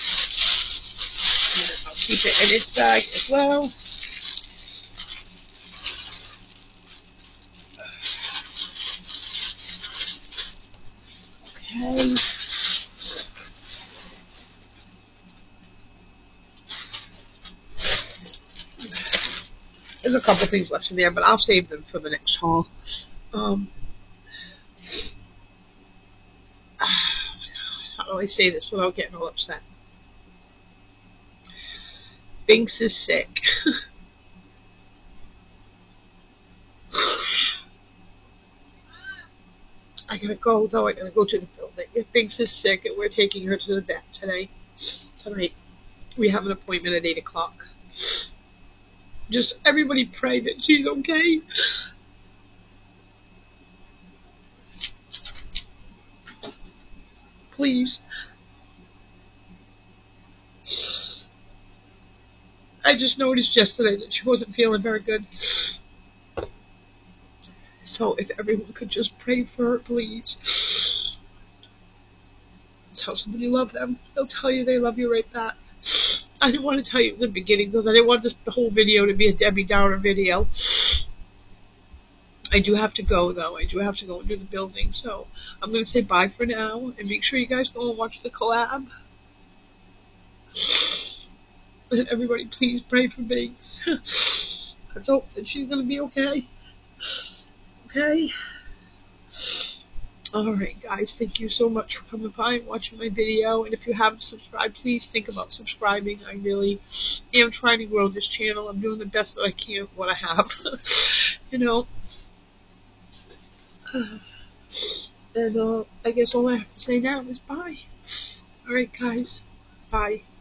Speaker 1: And I'll keep it in its bag as well. Okay. There's a couple things left in there, but I'll save them for the next haul. How do I say this without getting all upset? Binks is sick. I gotta go, though. I gotta go to the building. If Binks is sick, and we're taking her to the vet tonight. We have an appointment at 8 o'clock. Just everybody pray that she's okay. Please. I just noticed yesterday that she wasn't feeling very good. So if everyone could just pray for her, please. Tell somebody you love them. They'll tell you they love you right back. I didn't want to tell you in the beginning because I didn't want the whole video to be a Debbie Downer video. I do have to go, though. I do have to go into the building. So I'm going to say bye for now. And make sure you guys go and watch the collab. And everybody please pray for Binks. Let's hope that she's going to be okay. Okay? Alright guys, thank you so much for coming by and watching my video. And if you haven't subscribed, please think about subscribing. I really am trying to grow this channel. I'm doing the best that I can with what I have. You know. And I guess all I have to say now is bye. Alright guys, bye.